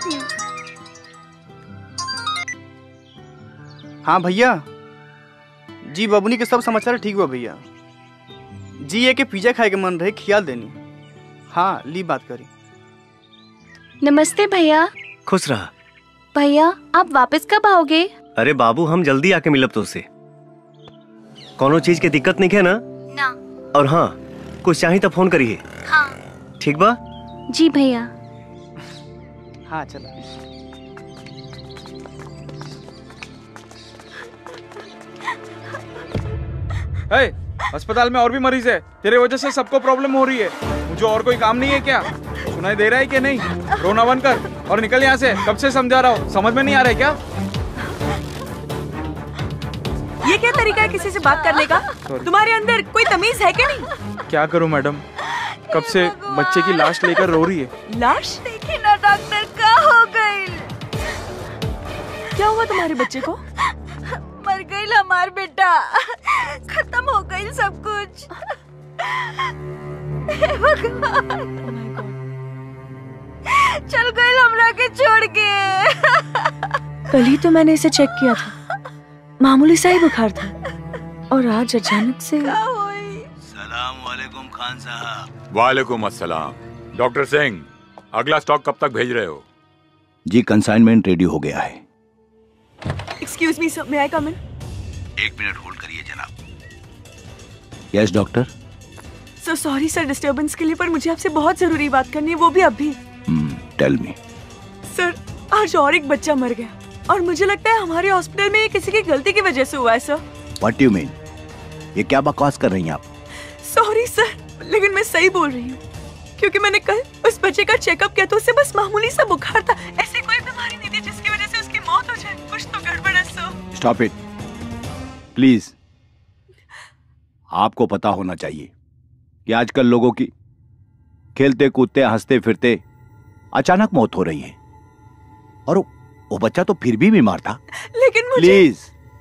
हाँ भैया जी, बबुनी के सब समाचार ठीक हुआ भैया जी। ये के पिज्जा खाए के मन रहे, ख्याल देनी। हाँ ली बात करी। नमस्ते भैया। खुश रहा। भैया आप वापस कब आओगे? अरे बाबू हम जल्दी आके मिलब तो उससे। कोनो चीज के दिक्कत नहीं है ना? ना। और हाँ कुछ चाहिए तो फोन करिए। हाँ। ठीक बा? जी भैया। हाँ चलो। अस्पताल में और भी मरीज है, तेरे वजह से सबको प्रॉब्लम हो रही है। मुझे और कोई काम नहीं है क्या? सुनाई दे रहा है कि नहीं? रोना बंद कर और निकल यहाँ से। कब से समझा रहा हूँ, समझ में नहीं आ रहा है क्या? ये क्या तरीका है किसी से बात करने का? तुम्हारे अंदर कोई तमीज है कि नहीं? क्या करूँ मैडम, कब से बच्चे की लाश लेकर रो रही है। लाश? देखिए ना डॉक्टर, क्या हो गई? क्या हुआ तुम्हारे बच्चे को? मर गई हमार बेटा, खत्म हो गई सब कुछ। चल गई हमरा के छोड़ के। कल ही तो मैंने इसे चेक किया था, मामूली सा ही बुखार था, और आज अचानक से। सलाम वालेकुम खान साहब। वालेकुम अस्सलाम। डॉक्टर सिंह, अगला स्टॉक कब तक भेज रहे हो? जी कंसाइनमेंट रेडी हो गया है। Excuse me sir, may I come in? 1 minute hold करिए जनाब। Yes doctor. So sorry sir disturbance के लिए, पर मुझे आपसे बहुत जरूरी बात करनी है, वो भी अभी। Tell me. सर आज और एक बच्चा मर गया, और मुझे लगता है हमारे हॉस्पिटल में ये किसी की गलती की वजह से हुआ है sir. What do you mean? ये क्या बकवास कर रही हैं आप? सॉरी सर, लेकिन मैं सही बोल रही हूँ, क्योंकि मैंने कल उस बच्चे का चेकअप किया तो उससे बस मामूली सा बुखार था, ऐसी कोई बीमारी नहीं थी जिसकी वजह से उसकी मौत हो जाए। कुछ तो गड़बड़ है सर। Stop it please. आपको पता होना चाहिए कि आजकल लोगों की खेलते कूदते हंसते फिरते अचानक मौत हो रही है, और वो बच्चा तो फिर भी बीमार था। लेकिन मुझे... please,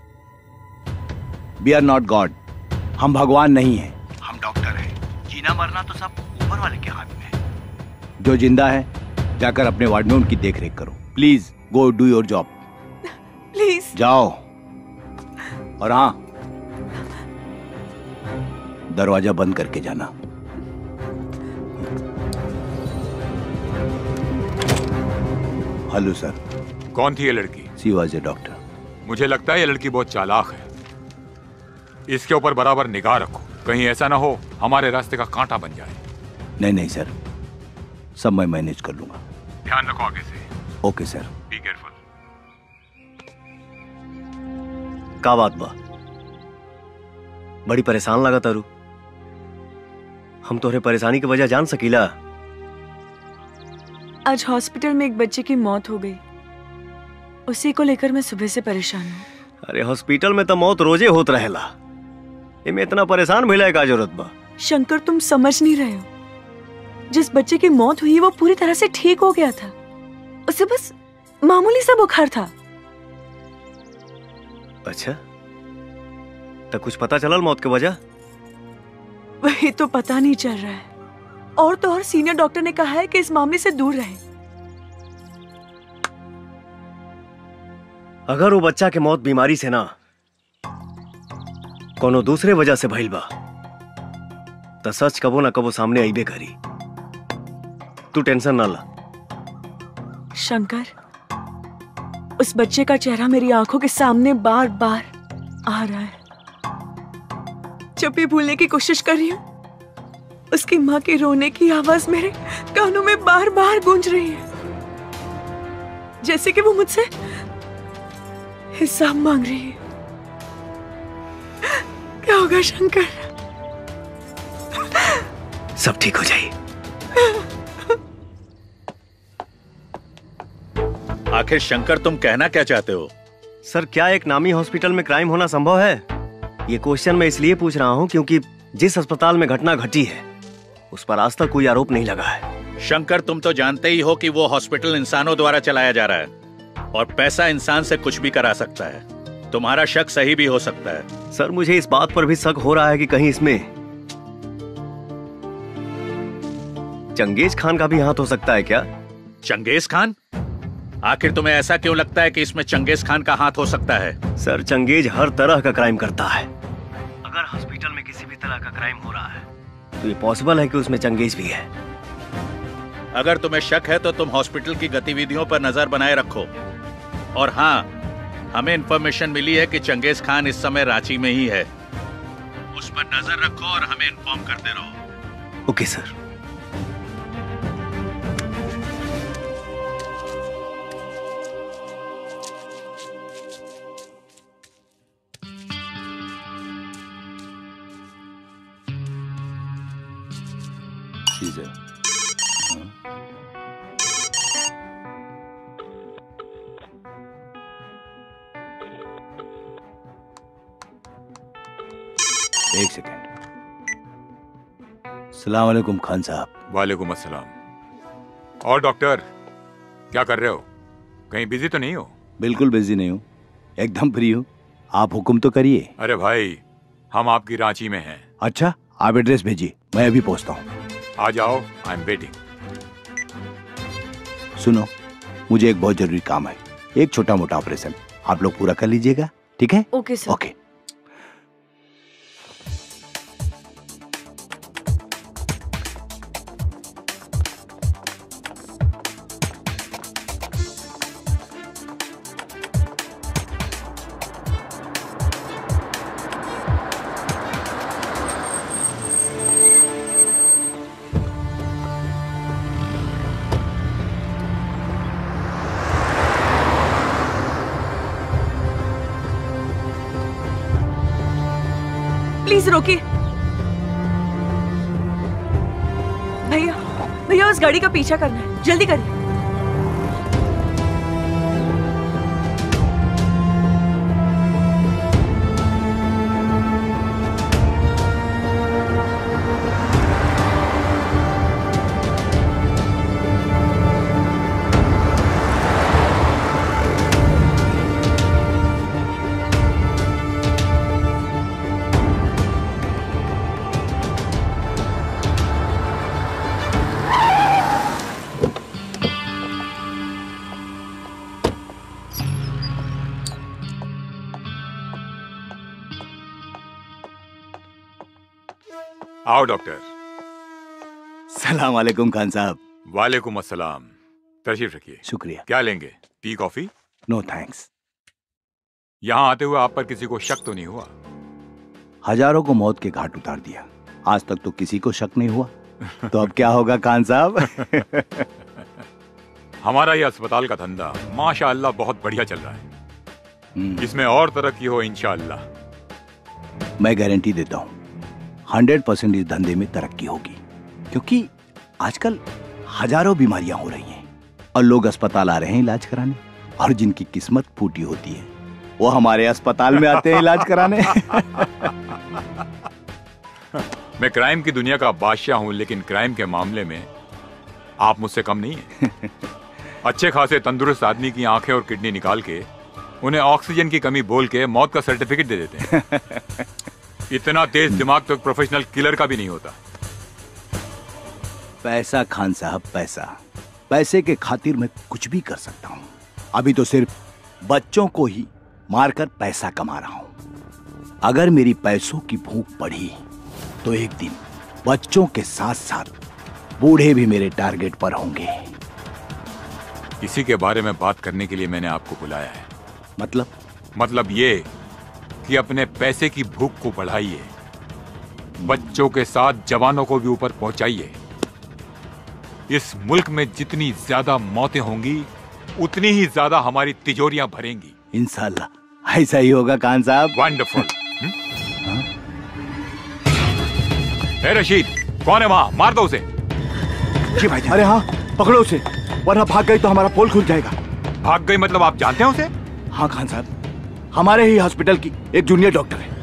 we are not God. हम भगवान नहीं हैं, हम डॉक्टर हैं। जीना मरना तो सब ऊपर वाले के हाथ में है। जो जिंदा है जाकर अपने वार्ड में उनकी देखरेख करो। Please go do your job. Please जाओ। और हाँ, दरवाजा बंद करके जाना। Hello sir. कौन थी ये लड़की? She was a doctor. मुझे लगता है ये लड़की बहुत चालाक है। इसके ऊपर बराबर निगाह रखो, कहीं ऐसा ना हो हमारे रास्ते का कांटा बन जाए। नहीं नहीं सर, सब मैं मैनेज कर लूंगा। ध्यान रखो आगे से। Okay sir. Be careful. का बात बा? बड़ी परेशान लगा तारू। हम तोहरे परेशानी की वजह जान सकीला? आज हॉस्पिटल में एक बच्चे की मौत हो गई, उसी को लेकर मैं सुबह से परेशान हूँ। अरे हॉस्पिटल में तो मौत रोजे होत रहेला, इमे इतना परेशान भइला का जरूरत बा? शंकर, तुम समझ नहीं रहे हो। जिस बच्चे की मौत हुई वो पूरी तरह से ठीक हो गया था, उसे बस मामूली सा बुखार था। अच्छा, तो कुछ पता चलल मौत की वजह? वही तो पता नहीं चल रहा है। और तो और सीनियर डॉक्टर ने कहा है कि इस मामले से दूर रहे। अगर वो बच्चा के मौत बीमारी से ना कोनो दूसरे वजह से भइल बा तो सच कबो ना कबो सामने आईबे करी। तू टेंशन ना ला। शंकर, उस बच्चे का चेहरा मेरी आंखों के सामने बार बार आ रहा है। जब भी भूलने की कोशिश कर रही हूँ, उसकी माँ की रोने की आवाज मेरे कानों में बार बार गूंज रही है, जैसे कि वो मुझसे हिसाब मांग रही है। क्या होगा शंकर? सब ठीक हो जाए। आखिर शंकर, तुम कहना क्या चाहते हो? सर, क्या एक नामी हॉस्पिटल में क्राइम होना संभव है? ये क्वेश्चन मैं इसलिए पूछ रहा हूँ क्योंकि जिस अस्पताल में घटना घटी है उस पर आज तक कोई आरोप नहीं लगा है। शंकर, तुम तो जानते ही हो कि वो हॉस्पिटल इंसानों द्वारा चलाया जा रहा है और पैसा इंसान से कुछ भी करा सकता है। तुम्हारा शक सही भी हो सकता है। सर, मुझे इस बात पर भी शक हो रहा है कि कहीं इसमें चंगेज खान का भी हाथ हो सकता है क्या? Genghis Khan? आखिर तुम्हें ऐसा क्यों लगता है कि इसमें चंगेज खान का हाथ हो सकता है? सर, चंगेज हर तरह का क्राइम करता है। अगर हॉस्पिटल में किसी भी तरह का क्राइम हो रहा है तो ये पॉसिबल है कि उसमें चंगेज भी है। अगर तुम्हें शक है तो तुम हॉस्पिटल की गतिविधियों पर नजर बनाए रखो। और हाँ, हमें इंफॉर्मेशन मिली है कि चंगेज खान इस समय रांची में ही है। उस पर नजर रखो और हमें इन्फॉर्म करते रहो। Okay sir. एक सेकेंड। अस्सलाम वालेकुम खान साहब। वालेकुम अस्सलाम। और डॉक्टर, क्या कर रहे हो? कहीं बिजी तो नहीं हो? बिल्कुल बिजी नहीं हूँ, एकदम फ्री हूँ। आप हुक्म तो करिए। अरे भाई, हम आपकी रांची में हैं। अच्छा, आप एड्रेस भेजिए, मैं अभी पहुँचता हूँ। आ जाओ, आई एम वेटिंग। सुनो, मुझे एक बहुत जरूरी काम है, एक छोटा मोटा ऑपरेशन, आप लोग पूरा कर लीजिएगा, ठीक है? Okay sir. ओके। प्लीज रोकिए। भैया, भैया उस गाड़ी का पीछा करना है, जल्दी करिए। आओ डॉक्टर। सलाम वालेकुम खान साहब। वालेकुम अस्सलाम। तशरीफ रखिए। शुक्रिया। क्या लेंगे, टी कॉफी? No thanks. यहाँ आते हुए आप पर किसी को शक तो नहीं हुआ? हजारों को मौत के घाट उतार दिया, आज तक तो किसी को शक नहीं हुआ। तो अब क्या होगा खान साहब? हमारा ये अस्पताल का धंधा माशाअल्लाह बहुत बढ़िया चल रहा है। इसमें और तरक्की हो इंशाअल्लाह। मैं गारंटी देता हूँ 100% इस धंधे में तरक्की होगी, क्योंकि आजकल हजारों बीमारियां हो रही हैं और लोग अस्पताल आ रहे हैं इलाज कराने, और जिनकी किस्मत फूटी होती है वो हमारे अस्पताल में आते हैं इलाज कराने। मैं क्राइम की दुनिया का बादशाह हूं, लेकिन क्राइम के मामले में आप मुझसे कम नहीं हैं। अच्छे खासे तंदुरुस्त आदमी की आंखें और किडनी निकाल के उन्हें ऑक्सीजन की कमी बोल के मौत का सर्टिफिकेट दे देते हैं। इतना तेज दिमाग तो प्रोफेशनल किलर का भी नहीं होता। पैसा खान साहब, पैसा, पैसे के खातिर मैं कुछ भी कर सकता हूँ। अभी तो सिर्फ बच्चों को ही मारकर पैसा कमा रहा हूँ। अगर मेरी पैसों की भूख बढ़ी तो एक दिन बच्चों के साथ साथ बूढ़े भी मेरे टारगेट पर होंगे। इसी के बारे में बात करने के लिए मैंने आपको बुलाया है। मतलब ये कि अपने पैसे की भूख को बढ़ाइए, बच्चों के साथ जवानों को भी ऊपर पहुंचाइए। इस मुल्क में जितनी ज्यादा मौतें होंगी उतनी ही ज्यादा हमारी तिजोरियां भरेंगी। इंशाल्लाह ऐसा ही होगा खान साहब। वंडरफुल। ए रशीद, कौन है वहां? मार दो उसे। जी भाई। अरे हाँ, पकड़ो उसे, वरना भाग गई तो हमारा पोल खुल जाएगा। भाग गई मतलब आप जानते हैं उसे? हाँ खान साहब, हमारे ही हॉस्पिटल की एक जूनियर डॉक्टर है।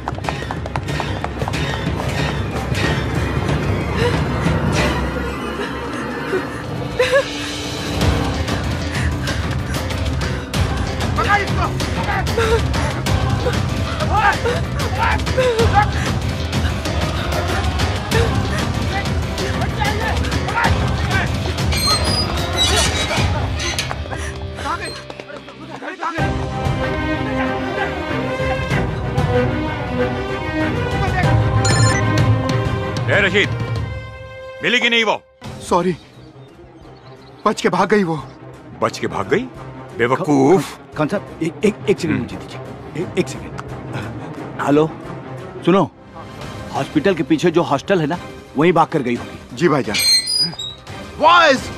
ए रशीद, मिली कि नहीं वो? सॉरी, बच के भाग गई वो। बच के भाग गई? बेवकूफ। खान साहब एक सेकंड मुझे दीजिए, एक सेकंड। हेलो, सुनो, हॉस्पिटल के पीछे जो हॉस्टल है ना, वहीं भाग कर गई होगी। जी भाईजान। बॉयज,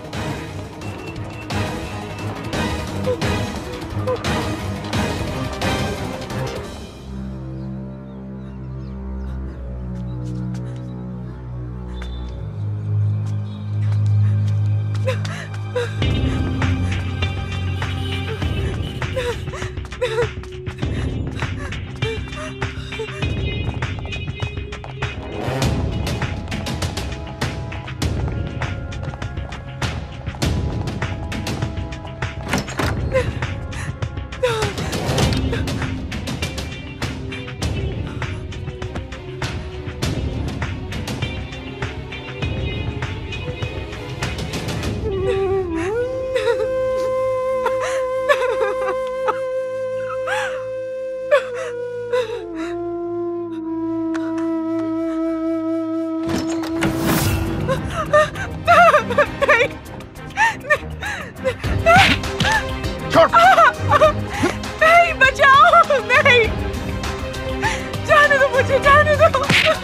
नहीं, बचाओ, नहीं, जाने दो मुझे, जाने दो।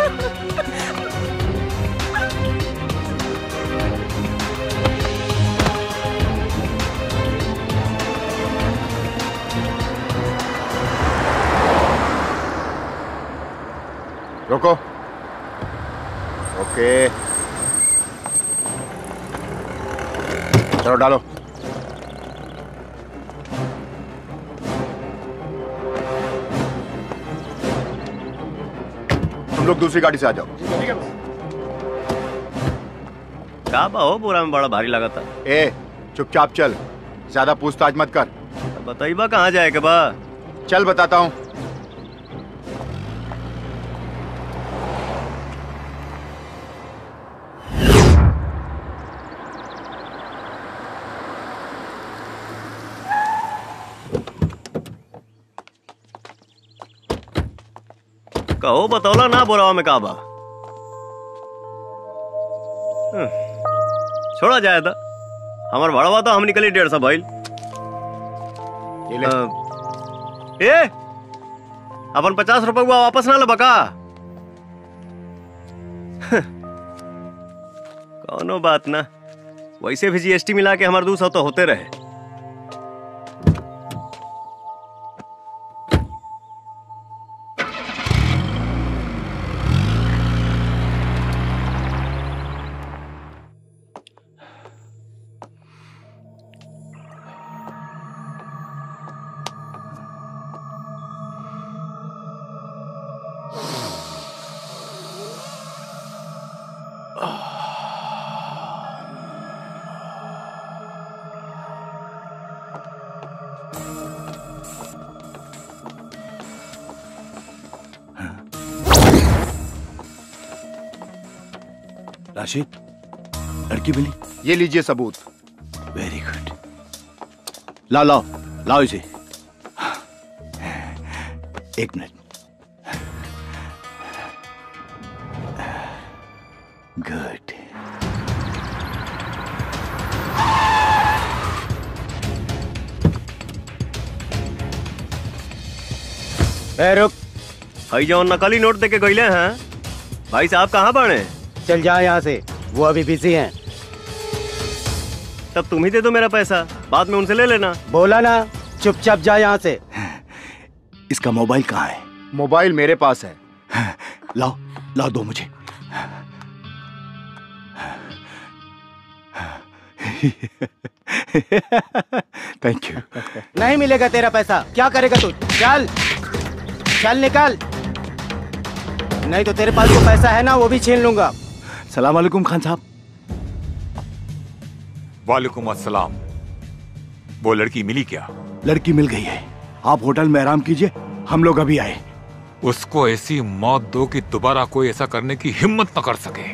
रोको। ओके, चलो डालो। तुम लोग दूसरी गाड़ी से आ जाओ। ठीक है। का बा हो, बोरा में बड़ा भारी लगा था। ए, चुपचाप चल, ज्यादा पूछताछ मत कर। बताइबा कहाँ जाए के बा? चल बताता हूँ। कहो बतौला ना बोरावा में का बा? छोड़ा जाए था हमार बड़ा तो हम निकली 150 भाई। ए अपन 50 रुपए हुआ वापस ना लबका। कौनो बात ना, वैसे भी जीएसटी मिला के हमारे 200 तो होते रहे। राशिद, लड़की मिली? ये लीजिए सबूत। Very good. लाओ लाओ लाओ इसे। एक मिनट। गुड। रुक, भाई जो नकली नोट देके गईले हैं, भाई साहब कहाँ बने? चल जा यहाँ से, वो अभी बिजी हैं। तब तुम ही दे दो मेरा पैसा, बाद में उनसे ले लेना। बोला ना, चुपचाप जा यहाँ से। इसका मोबाइल कहाँ है? मोबाइल मेरे पास है। लाओ लाओ, दो मुझे। Thank you. नहीं मिलेगा तेरा पैसा, क्या करेगा तू? चल चल निकल, नहीं तो तेरे पास जो पैसा है ना वो भी छीन लूंगा। सलाम वालेकुम खान साहब। वालेकुम अस्सलाम। वो लड़की मिली क्या? लड़की मिल गई है, आप होटल में आराम कीजिए, हम लोग अभी आए। उसको ऐसी मौत दो कि दोबारा कोई ऐसा करने की हिम्मत न कर सके।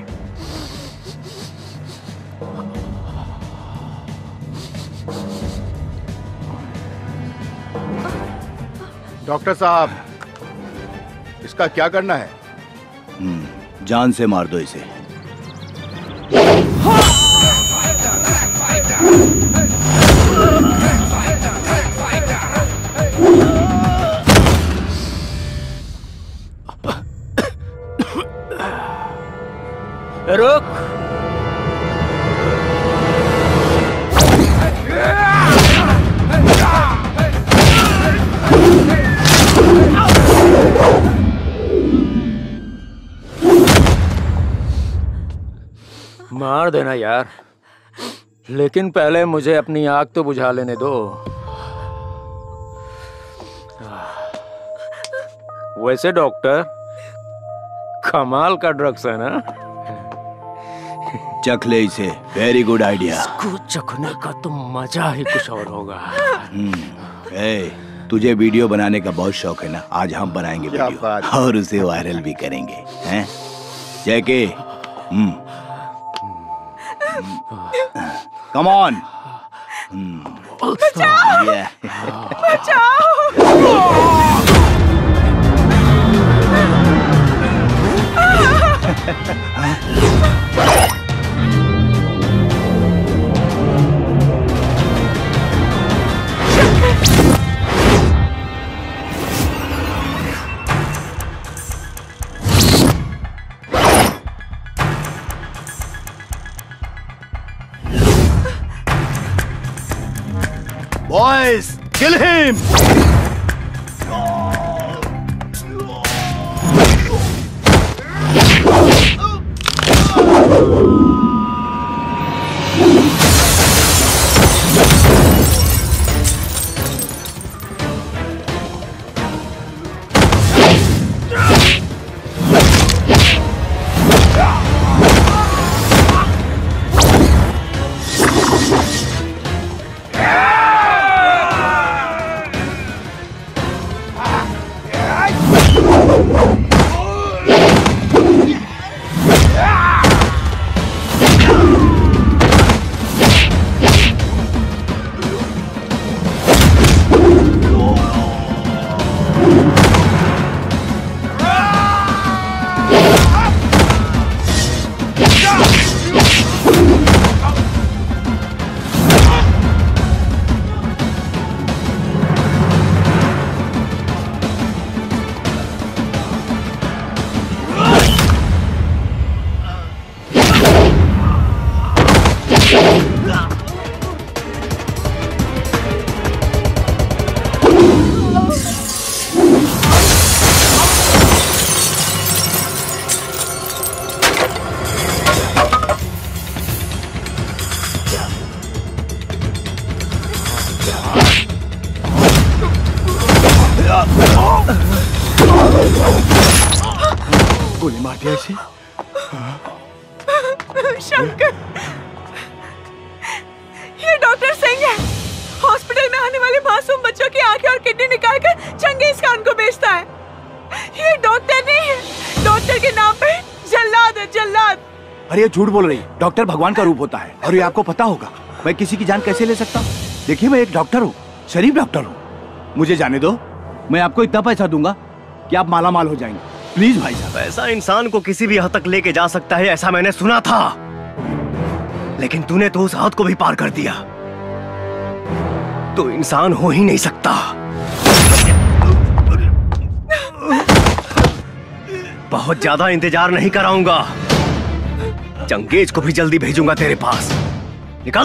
डॉक्टर साहब, इसका क्या करना है? जान से मार दो इसे। रुक। मार देना यार, लेकिन पहले मुझे अपनी आग तो बुझा लेने दो। वैसे डॉक्टर, कमाल का ड्रग्स है ना? चख ले इसे, वेरी गुड आइडिया। इसको चखने का तो मजा ही कुछ और होगा। तुझे वीडियो बनाने का बहुत शौक है ना, आज हम बनाएंगे वीडियो और उसे वायरल भी करेंगे, हैं? Jackie, come on. बचाओ! Boys, kill him! गोली मार दिया इसे। शंकर, ये डॉक्टर सिंह है। हॉस्पिटल में आने वाले मासूम बच्चों की आंखें और किडनी निकाल कर चंगेज खान को बेचता है। ये डॉक्टर नहीं है, डॉक्टर के नाम पे जल्लाद है, जल्लाद। अरे ये झूठ बोल रही है। डॉक्टर भगवान का रूप होता है और ये आपको पता होगा। मैं किसी की जान कैसे ले सकता हूँ? देखिए मैं एक डॉक्टर हूँ, शरीफ डॉक्टर हूँ। मुझे जाने दो, मैं आपको इतना पैसा दूंगा कि आप माला माल हो जाएंगे। प्लीज भाई साहब। ऐसा इंसान को किसी भी हद तक लेके जा सकता है, ऐसा मैंने सुना था, लेकिन तूने तो उस हद को भी पार कर दिया। तो इंसान हो ही नहीं सकता। बहुत ज्यादा इंतजार नहीं कराऊंगा, चंगेज को भी जल्दी भेजूंगा तेरे पास। निकाल।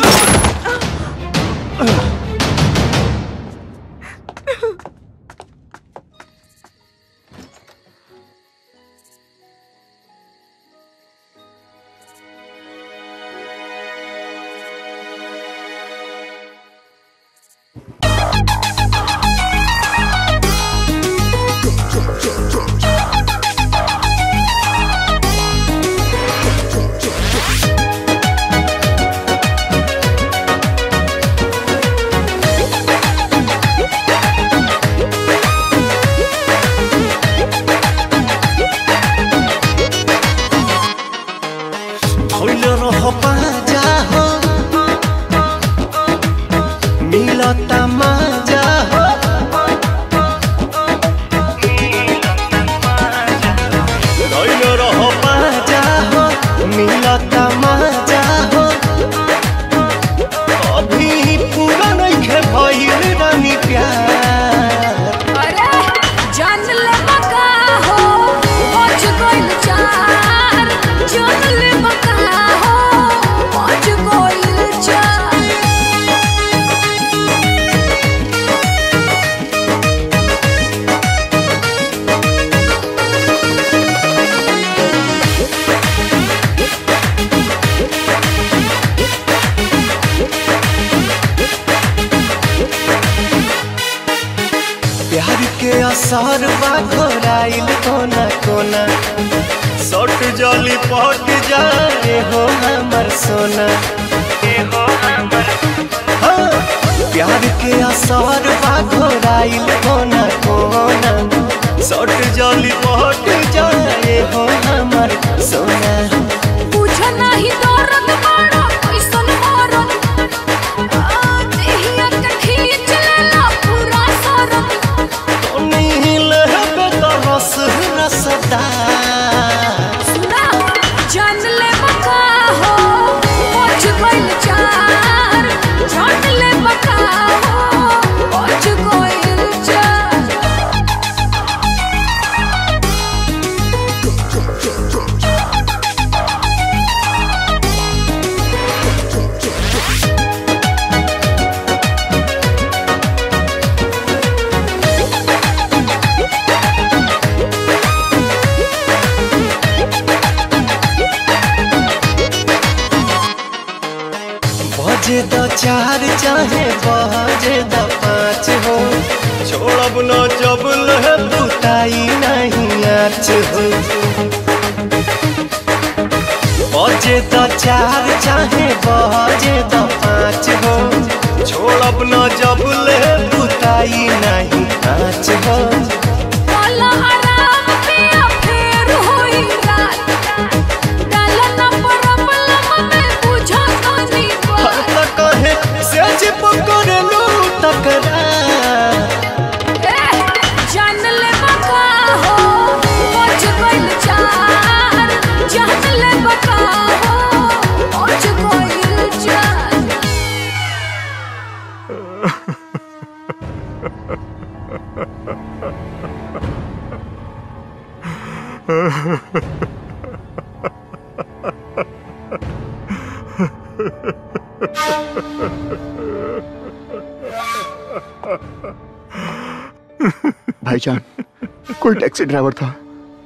भाईजान, कोई टैक्सी ड्राइवर था।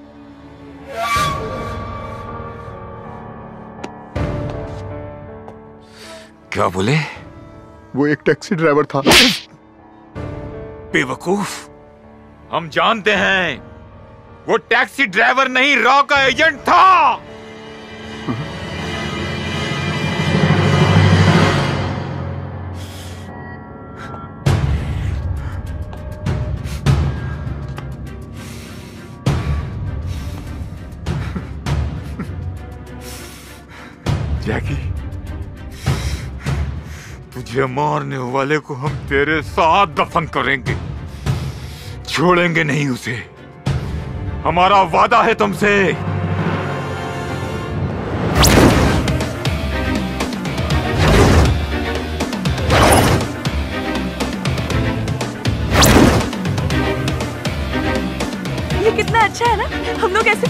क्या बोले? वो एक टैक्सी ड्राइवर था। बेवकूफ, हम जानते हैं वो टैक्सी ड्राइवर नहीं, रॉ का एजेंट था। जैकी, तुझे मारने वाले को हम तेरे साथ दफन करेंगे, छोड़ेंगे नहीं उसे। हमारा वादा है तुमसे। ये कितना अच्छा है ना, हम लोग ऐसे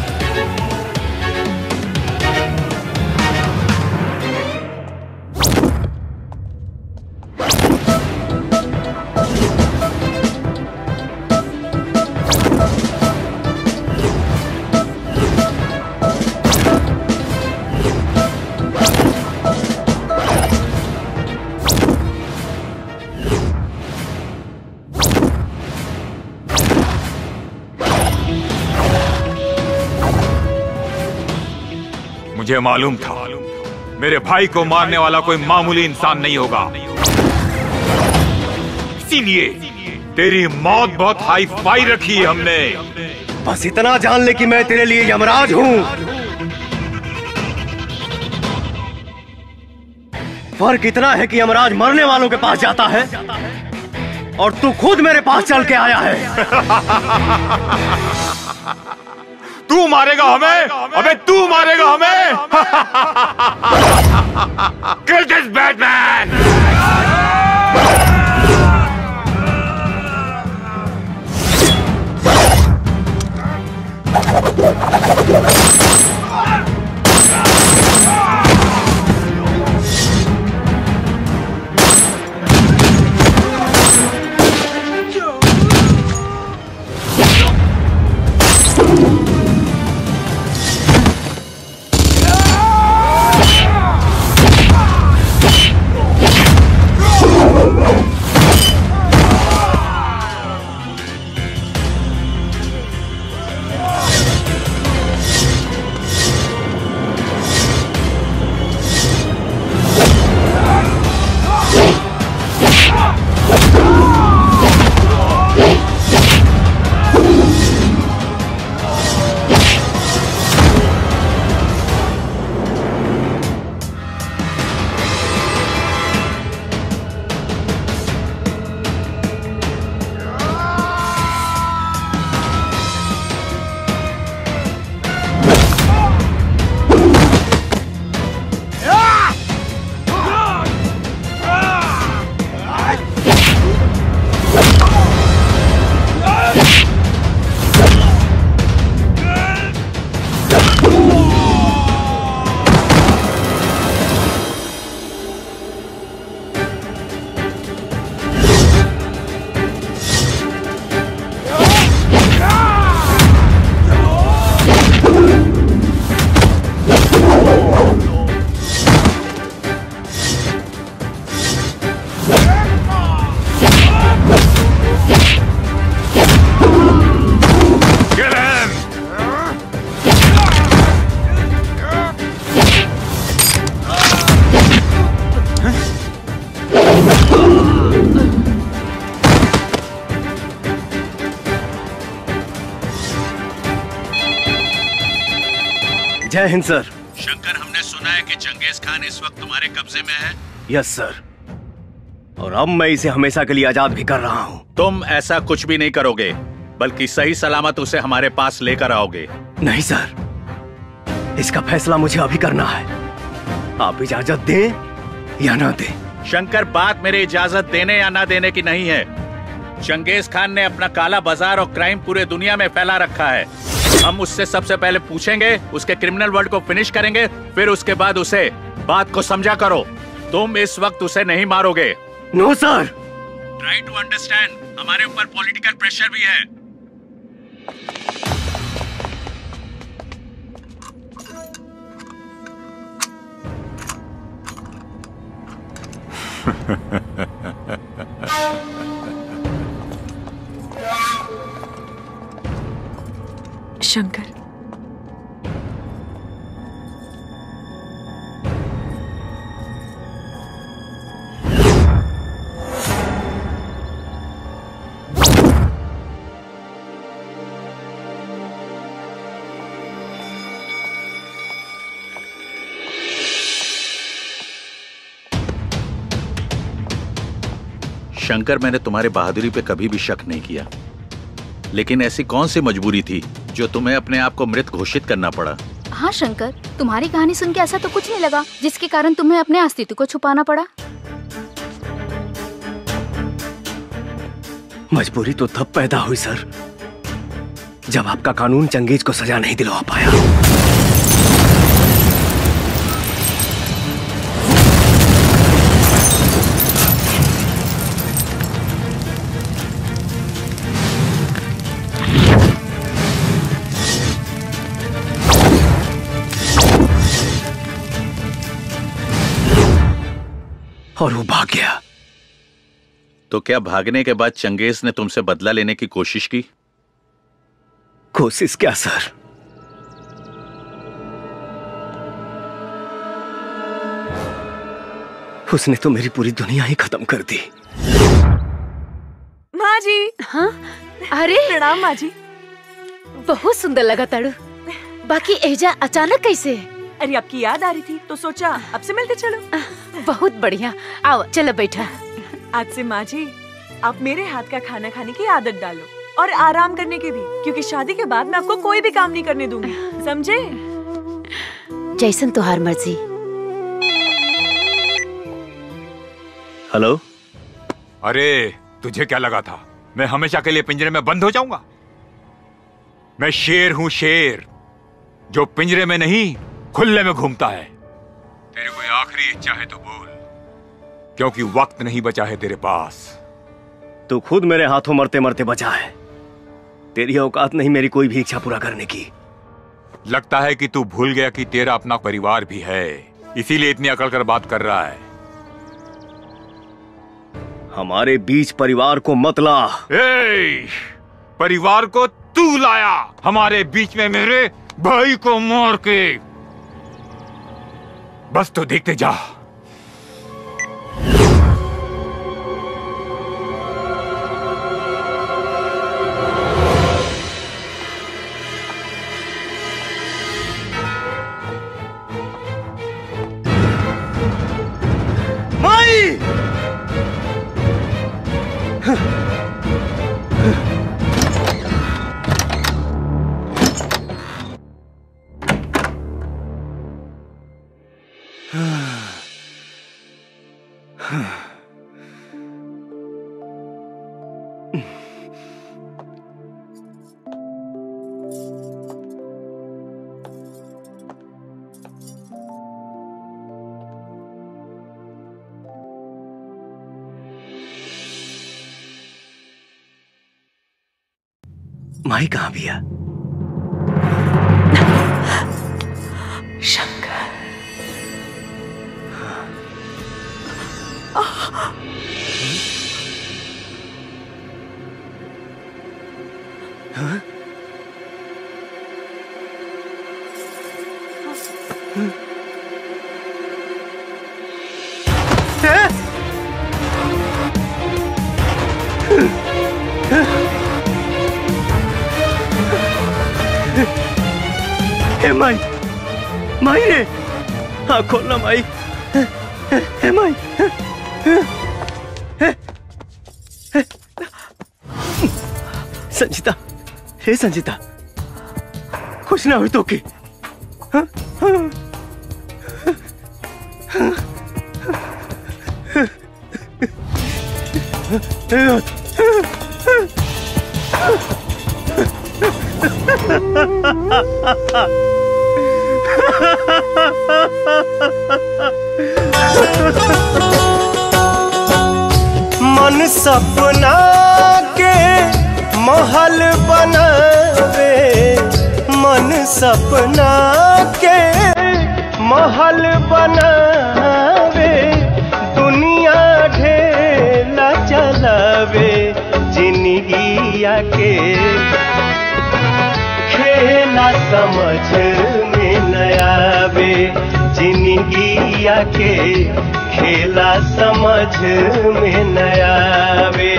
मुझे मालूम था मेरे भाई को मारने वाला कोई मामूली इंसान नहीं होगा, इसीलिए तेरी मौत बहुत हाई फाई रखी है हमने। बस इतना जान ले कि मैं तेरे लिए यमराज हूं। फर्क इतना है कि यमराज मरने वालों के पास जाता है और तू खुद मेरे पास चल के आया है। तू मारेगा हमें? अबे तू मारेगा हमें? Kill this Batman! जय हिंद सर। शंकर, हमने सुना है कि चंगेज खान इस वक्त तुम्हारे कब्जे में है। यस सर, और अब मैं इसे हमेशा के लिए आजाद भी कर रहा हूँ। तुम ऐसा कुछ भी नहीं करोगे, बल्कि सही सलामत उसे हमारे पास लेकर आओगे। नहीं सर, इसका फैसला मुझे अभी करना है। आप इजाजत दें या ना दें। शंकर, बात मेरे इजाजत देने या ना देने की नहीं है। चंगेज खान ने अपना काला बाजार और क्राइम पूरे दुनिया में फैला रखा है। हम उससे सबसे पहले पूछेंगे, उसके क्रिमिनल वर्ल्ड को फिनिश करेंगे, फिर उसके बाद उसे बात को समझा करो। तुम इस वक्त उसे नहीं मारोगे। No sir. Try to understand, हमारे ऊपर पॉलिटिकल प्रेशर भी है। शंकर। शंकर, मैंने तुम्हारे बहादुरी पे कभी भी शक नहीं किया, लेकिन ऐसी कौन सी मजबूरी थी जो तुम्हें अपने आप को मृत घोषित करना पड़ा? हाँ शंकर, तुम्हारी कहानी सुन के ऐसा तो कुछ नहीं लगा जिसके कारण तुम्हें अपने अस्तित्व को छुपाना पड़ा। मजबूरी तो तब पैदा हुई सर, जब आपका कानून चंगेज को सजा नहीं दिलवा पाया। और वो भाग गया। तो क्या भागने के बाद चंगेज ने तुमसे बदला लेने की कोशिश की? कोशिश क्या सर, उसने तो मेरी पूरी दुनिया ही खत्म कर दी। माँ जी। हाँ अरे प्रणाम माँ जी। बहुत सुंदर लगा ताड़ू। बाकी एजा अचानक कैसे? अरे आपकी याद आ रही थी तो सोचा अब से मिलते चलो। बहुत बढ़िया, आओ चलो बैठा। आज से माँ जी आप मेरे हाथ का खाना खाने की आदत डालो और आराम करने की भी, क्योंकि शादी के बाद मैं आपको कोई भी काम नहीं करने दूंगी, समझे? जैसन तुहार मर्जी। हेलो। अरे तुझे क्या लगा था मैं हमेशा के लिए पिंजरे में बंद हो जाऊंगा? मैं शेर हूं, शेर जो पिंजरे में नहीं खुले में घूमता है। तेरी कोई आखिरी इच्छा है तो बोल, क्योंकि वक्त नहीं बचा है तेरे पास। तू खुद मेरे हाथों मरते मरते बचा है। तेरी औकात नहीं मेरी कोई भी इच्छा पूरा करने की। लगता है कि तू भूल गया कि तेरा अपना परिवार भी है, इसीलिए इतनी अकड़ कर बात कर रहा है। हमारे बीच परिवार को मत ला। परिवार को तू लाया हमारे बीच में, मेरे भाई को मार के। बस तो देखते जा। माई! माई कहाँ भैया? शंकर। हाँ? हे माई, माई रे, हाँ खोलना माई। हे माई, संजीता, हे संजीता, कुछ ना हुई तो की? मन सपना के महल बनावे, मन सपना के महल बनावे, दुनिया ढेला चलावे, जिंदगिया के खेला समझ में न आवे जिंदगिया के खेला समझ में न आवे।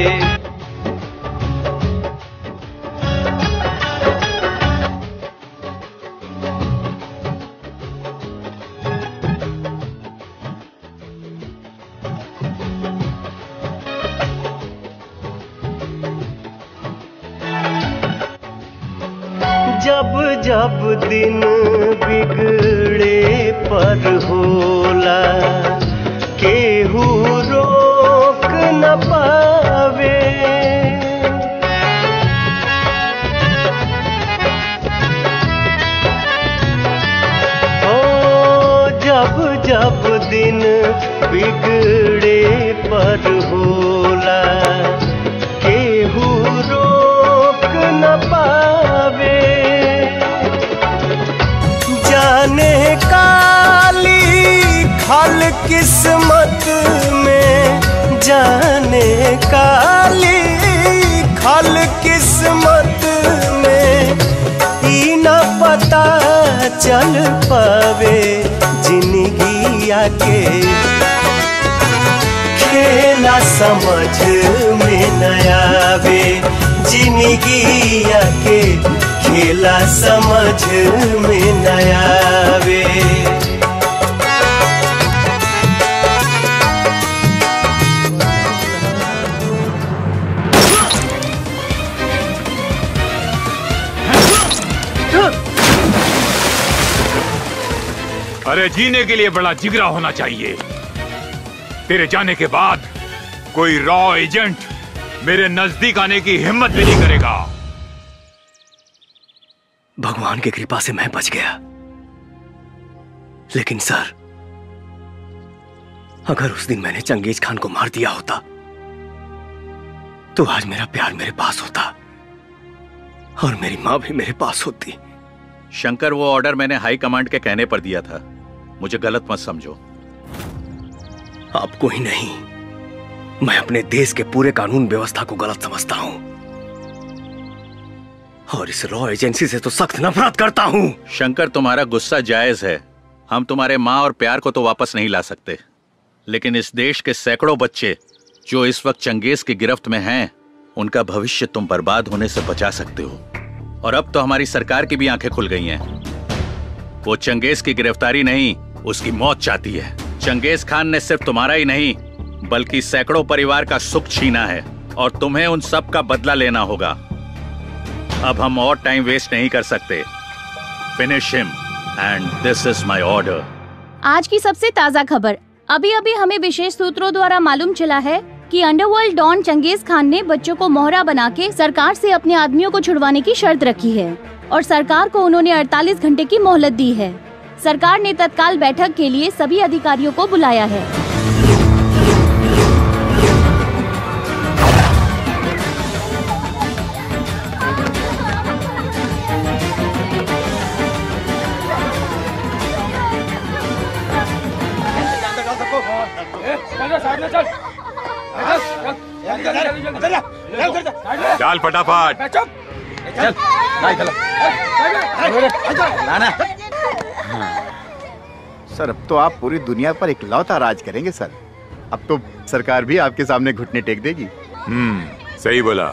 जब जब दिन बिगड़े पर होला केहू रोक न पावे। ओ जब जब दिन बिगड़े पर होला केहू रोक न पावे। जाने काली खल किस्मत में, जाने काली खल किस्मत में ई न पता चल पावे जिंदगिया के खेला समझ में न आवे। जिंदगिया के खेला समझ में न आवे। अरे जीने के लिए बड़ा जिगरा होना चाहिए। तेरे जाने के बाद कोई रॉ एजेंट मेरे नजदीक आने की हिम्मत भी नहीं करेगा। भगवान की कृपा से मैं बच गया, लेकिन सर अगर उस दिन मैंने चंगेज खान को मार दिया होता तो आज मेरा प्यार मेरे पास होता और मेरी मां भी मेरे पास होती। शंकर, वो ऑर्डर मैंने हाई कमांड के कहने पर दिया था, मुझे गलत मत समझो। आपको ही नहीं, मैं अपने देश के पूरे कानून व्यवस्था को गलत समझता हूं और इस रॉ एजेंसी से तो सख्त नफरत करता हूं। शंकर, तुम्हारा गुस्सा जायज है। हम तुम्हारे मां और प्यार को तो वापस नहीं ला सकते, लेकिन इस देश के सैकड़ों बच्चे जो इस वक्त चंगेज की गिरफ्त में हैं, उनका भविष्य तुम बर्बाद होने से बचा सकते हो। और अब तो हमारी सरकार की भी आंखें खुल गई हैं। वो चंगेज की गिरफ्तारी नहीं, उसकी मौत चाहती है। चंगेज खान ने सिर्फ तुम्हारा ही नहीं बल्कि सैकड़ों परिवार का सुख छीना है और तुम्हें उन सब का बदला लेना होगा। अब हम और टाइम वेस्ट नहीं कर सकते। Finish him and this is my order. आज की सबसे ताज़ा खबर। अभी अभी हमें विशेष सूत्रों द्वारा मालूम चला है कि अंडरवर्ल्ड डॉन चंगेज खान ने बच्चों को मोहरा बना के सरकार से अपने आदमियों को छुड़वाने की शर्त रखी है और सरकार को उन्होंने 48 घंटे की मोहलत दी है। सरकार ने तत्काल बैठक के लिए सभी अधिकारियों को बुलाया है। चल फटाफट। सर, अब तो आप पूरी दुनिया पर इकलौता राज करेंगे सर। अब तो सरकार भी आपके सामने घुटने टेक देगी। सही बोला।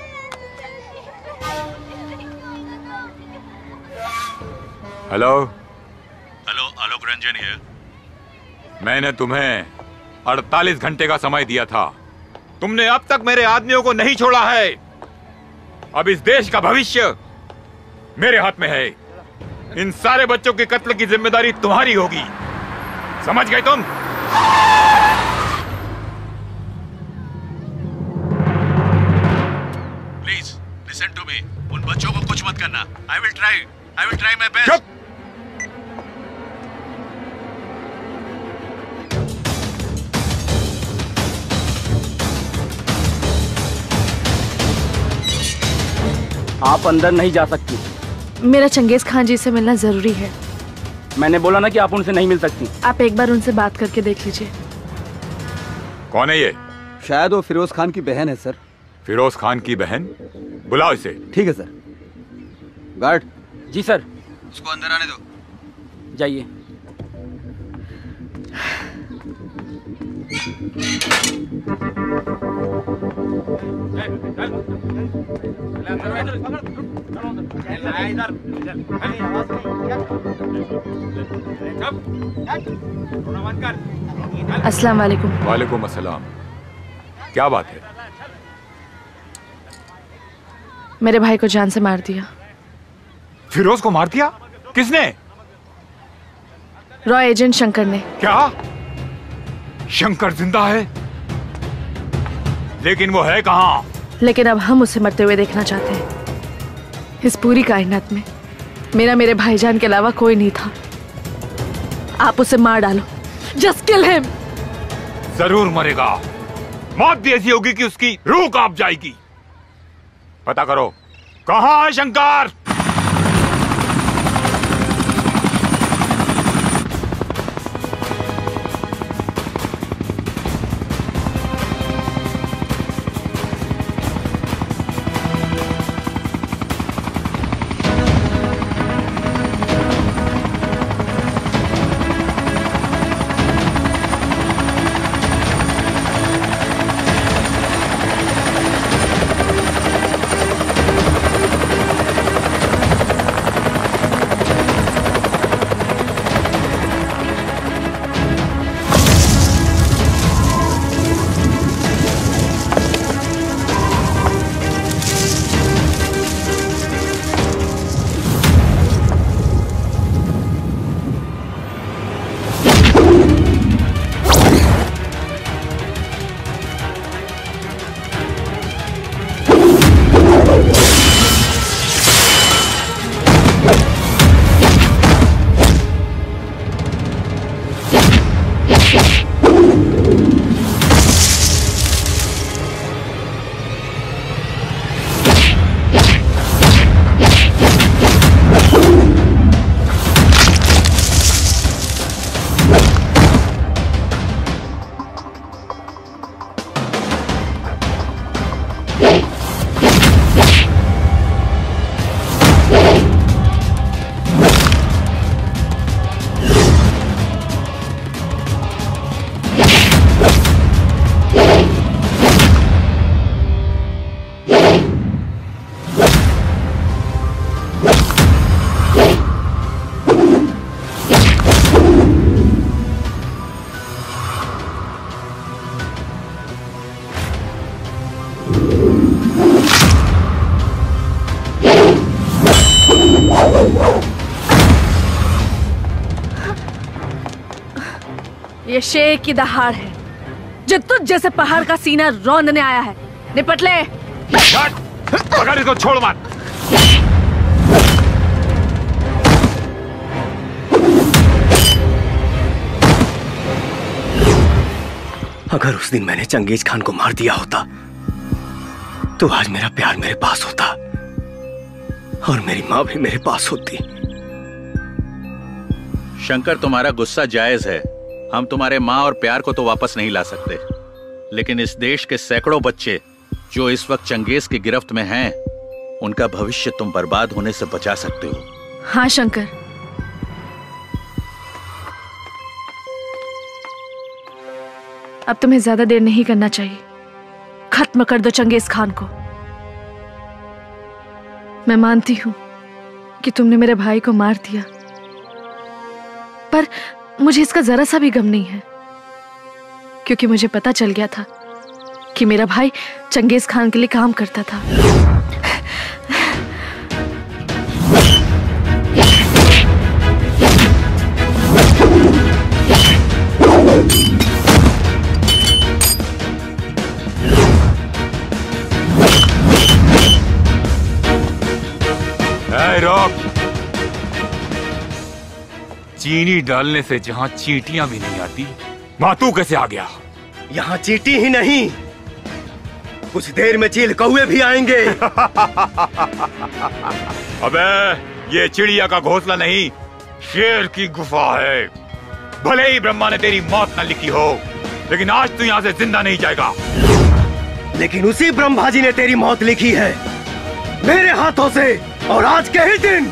Hello hello, Alok Ranjan here. मैंने तुम्हें 48 घंटे का समय दिया था, तुमने अब तक मेरे आदमियों को नहीं छोड़ा है। अब इस देश का भविष्य मेरे हाथ में है। इन सारे बच्चों के कत्ल की जिम्मेदारी तुम्हारी होगी, समझ गए तुम? Please listen to me. उन बच्चों को कुछ मत करना। I will try my best. आप अंदर नहीं जा सकती। मेरा चंगेज खान जी से मिलना जरूरी है। मैंने बोला ना कि आप उनसे नहीं मिल सकती। आप एक बार उनसे बात करके देख लीजिए। कौन है ये? शायद वो फिरोज खान की बहन है सर। फिरोज खान की बहन? बुलाओ इसे। ठीक है सर। गार्ड। जी सर। उसको अंदर आने दो। जाइए। अस्सलाम वालेकुम। वालेकुम अस्सलाम। क्या बात है? मेरे भाई को जान से मार दिया। फिरोज को मार दिया? किसने? रॉय एजेंट शंकर ने। क्या? शंकर जिंदा है? लेकिन वो है कहाँ? लेकिन अब हम उसे मरते हुए देखना चाहते हैं। इस पूरी कायनात में मेरे भाईजान के अलावा कोई नहीं था। आप उसे मार डालो। Just kill him. जरूर मरेगा। मौत भी ऐसी होगी कि उसकी रूह कांप जाएगी। पता करो कहाँ है शंकर? ये शेर की दहाड़ है जो तुझ जैसे पहाड़ का सीना रौंदने आया है। निपट ले। अगर इसको छोड़ मत। अगर उस दिन मैंने चंगेज खान को मार दिया होता तो आज मेरा प्यार मेरे पास होता और मेरी माँ भी मेरे पास होती। शंकर, तुम्हारा गुस्सा जायज है। हम तुम्हारे माँ और प्यार को तो वापस नहीं ला सकते, लेकिन इस देश के सैकड़ों बच्चे जो इस वक्त चंगेज की गिरफ्त में हैं, उनका भविष्य तुम बर्बाद होने से बचा सकते हो। हाँ शंकर, अब तुम्हें ज्यादा देर नहीं करना चाहिए। खत्म कर दो चंगेज खान को। मैं मानती हूं कि तुमने मेरे भाई को मार दिया, पर मुझे इसका जरा सा भी गम नहीं है, क्योंकि मुझे पता चल गया था कि मेरा भाई चंगेज खान के लिए काम करता था। रोक। चीनी डालने से जहां चींटियां भी नहीं आती, वहां तू कैसे आ गया? यहाँ चींटी ही नहीं, कुछ देर में चील कौवे भी आएंगे। अबे ये चिड़िया का घोंसला नहीं, शेर की गुफा है। भले ही ब्रह्मा ने तेरी मौत न लिखी हो, लेकिन आज तू यहाँ से जिंदा नहीं जाएगा। लेकिन उसी ब्रह्मा जी ने तेरी मौत लिखी है मेरे हाथों से। और आज के ही दिन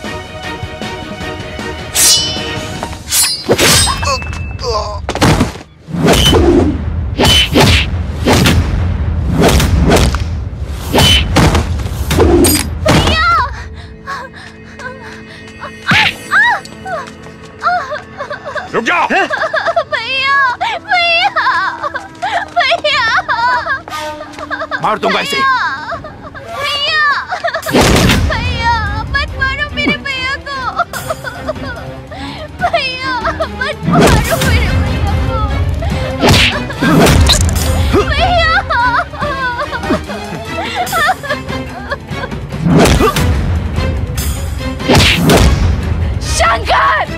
रुक जाओ। भैया भैया भैया मार दूंगा इसे। भैया भैया मत मारो मेरे भैया को। भैया मत मारो मेरे भैया को। भैया शंकर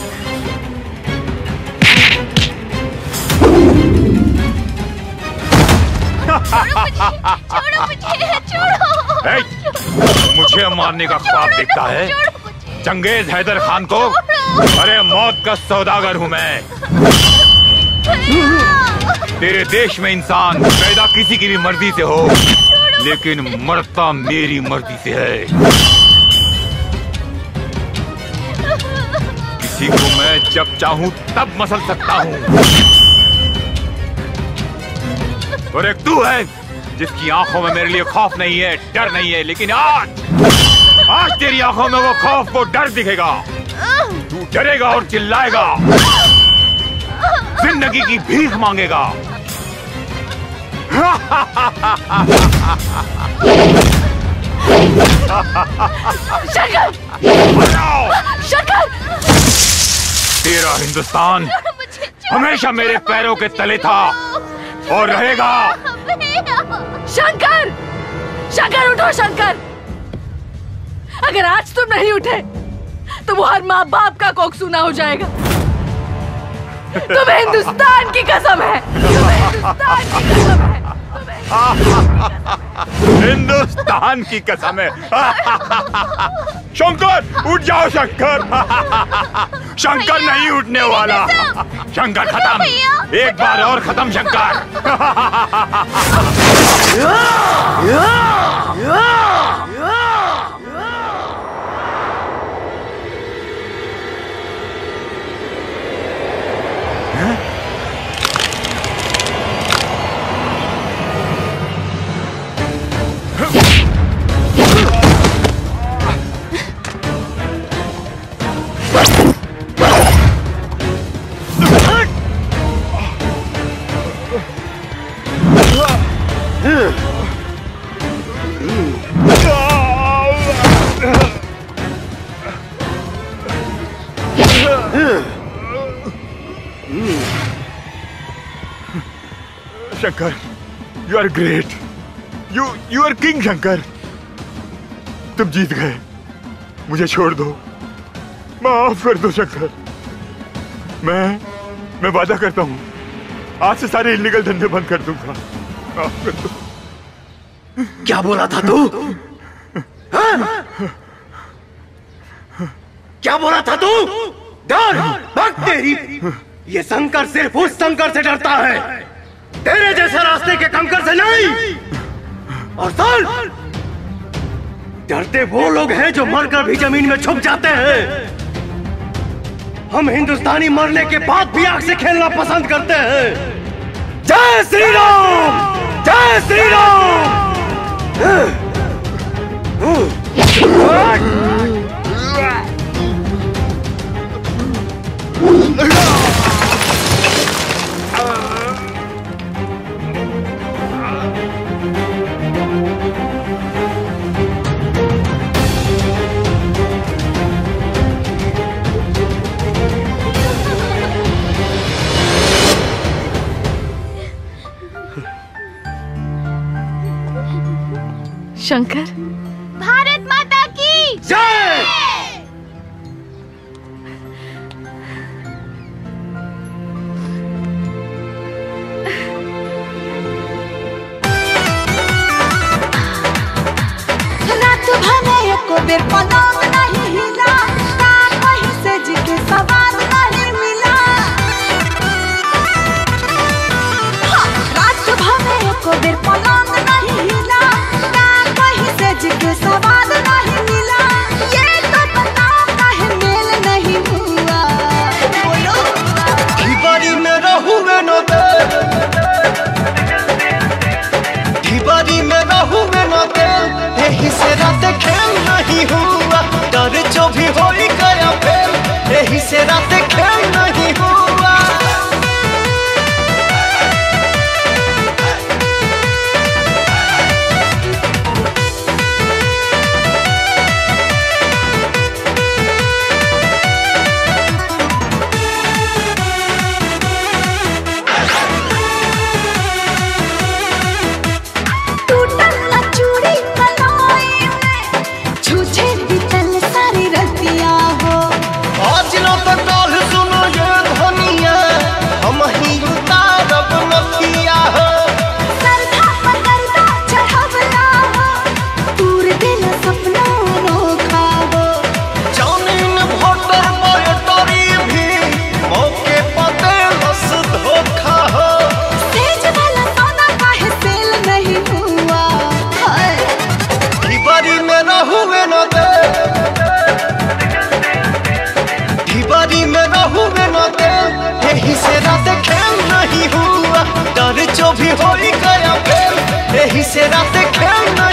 छोड़ो मुझे, छोड़ो। मुझे मारने का ख्वाब देखता है? चंगेज हैदर खान को? अरे मौत का सौदागर हूँ मैं। तेरे देश में इंसान पैदा किसी की भी मर्जी से हो, लेकिन मरता मेरी मर्जी से है। किसी को मैं जब चाहूं तब मसल सकता हूँ। और एक तू है जिसकी आंखों में मेरे लिए खौफ नहीं है, डर नहीं है, लेकिन आज तेरी आंखों में वो खौफ वो डर दिखेगा। तू डरेगा और चिल्लाएगा, जिंदगी की भीख मांगेगा। शंकर! शंकर! तेरा हिंदुस्तान हमेशा मेरे पैरों के तले था और रहेगा। शंकर! शंकर उठो शंकर! अगर आज तुम नहीं उठे तो वो हर माँ बाप का कोख सूना हो जाएगा। तुम्हें हिंदुस्तान की कसम है, तुम्हें हिंदुस्तान की कसम है। हिंदुस्तान की कसम है। शंकर उठ जाओ शंकर। शंकर नहीं उठने वाला। शंकर खत्म, एक बार और खत्म Shankar. Shankar, you are great. You are king Shankar. तुम जीत गए, मुझे छोड़ दो, माफ कर दो शंकर। मैं वादा करता हूँ आज से सारे इलीगल धंधे बंद कर दूंगा। माफ कर दो। क्या बोला था तू? हाँ? क्या बोला था तू? डर भक्त तेरी। ये शंकर सिर्फ उस शंकर से डरता है, तेरे जैसे रास्ते के कंकर से नहीं। और सुन, डरते वो लोग हैं जो मरकर भी जमीन में छुप जाते हैं। हम हिंदुस्तानी मरने के बाद भी आग से खेलना पसंद करते हैं। जय श्री राम, जय श्री राम। शंकर, भारत माता की जय। रात भले को बेर पलंग नहीं हिला, कहीं से जिके सवार नहीं मिला। रात भले को बेर पलंग नहीं हिला, कहीं से जिके सवार नहीं मिला। खेल नहीं हुआ, डर जो भी हो गया फेल, यही से रात खेल नहीं हुआ। यही से रात खेल नहीं हुआ, डर जो भी हो गया फेल, यही से रात खेल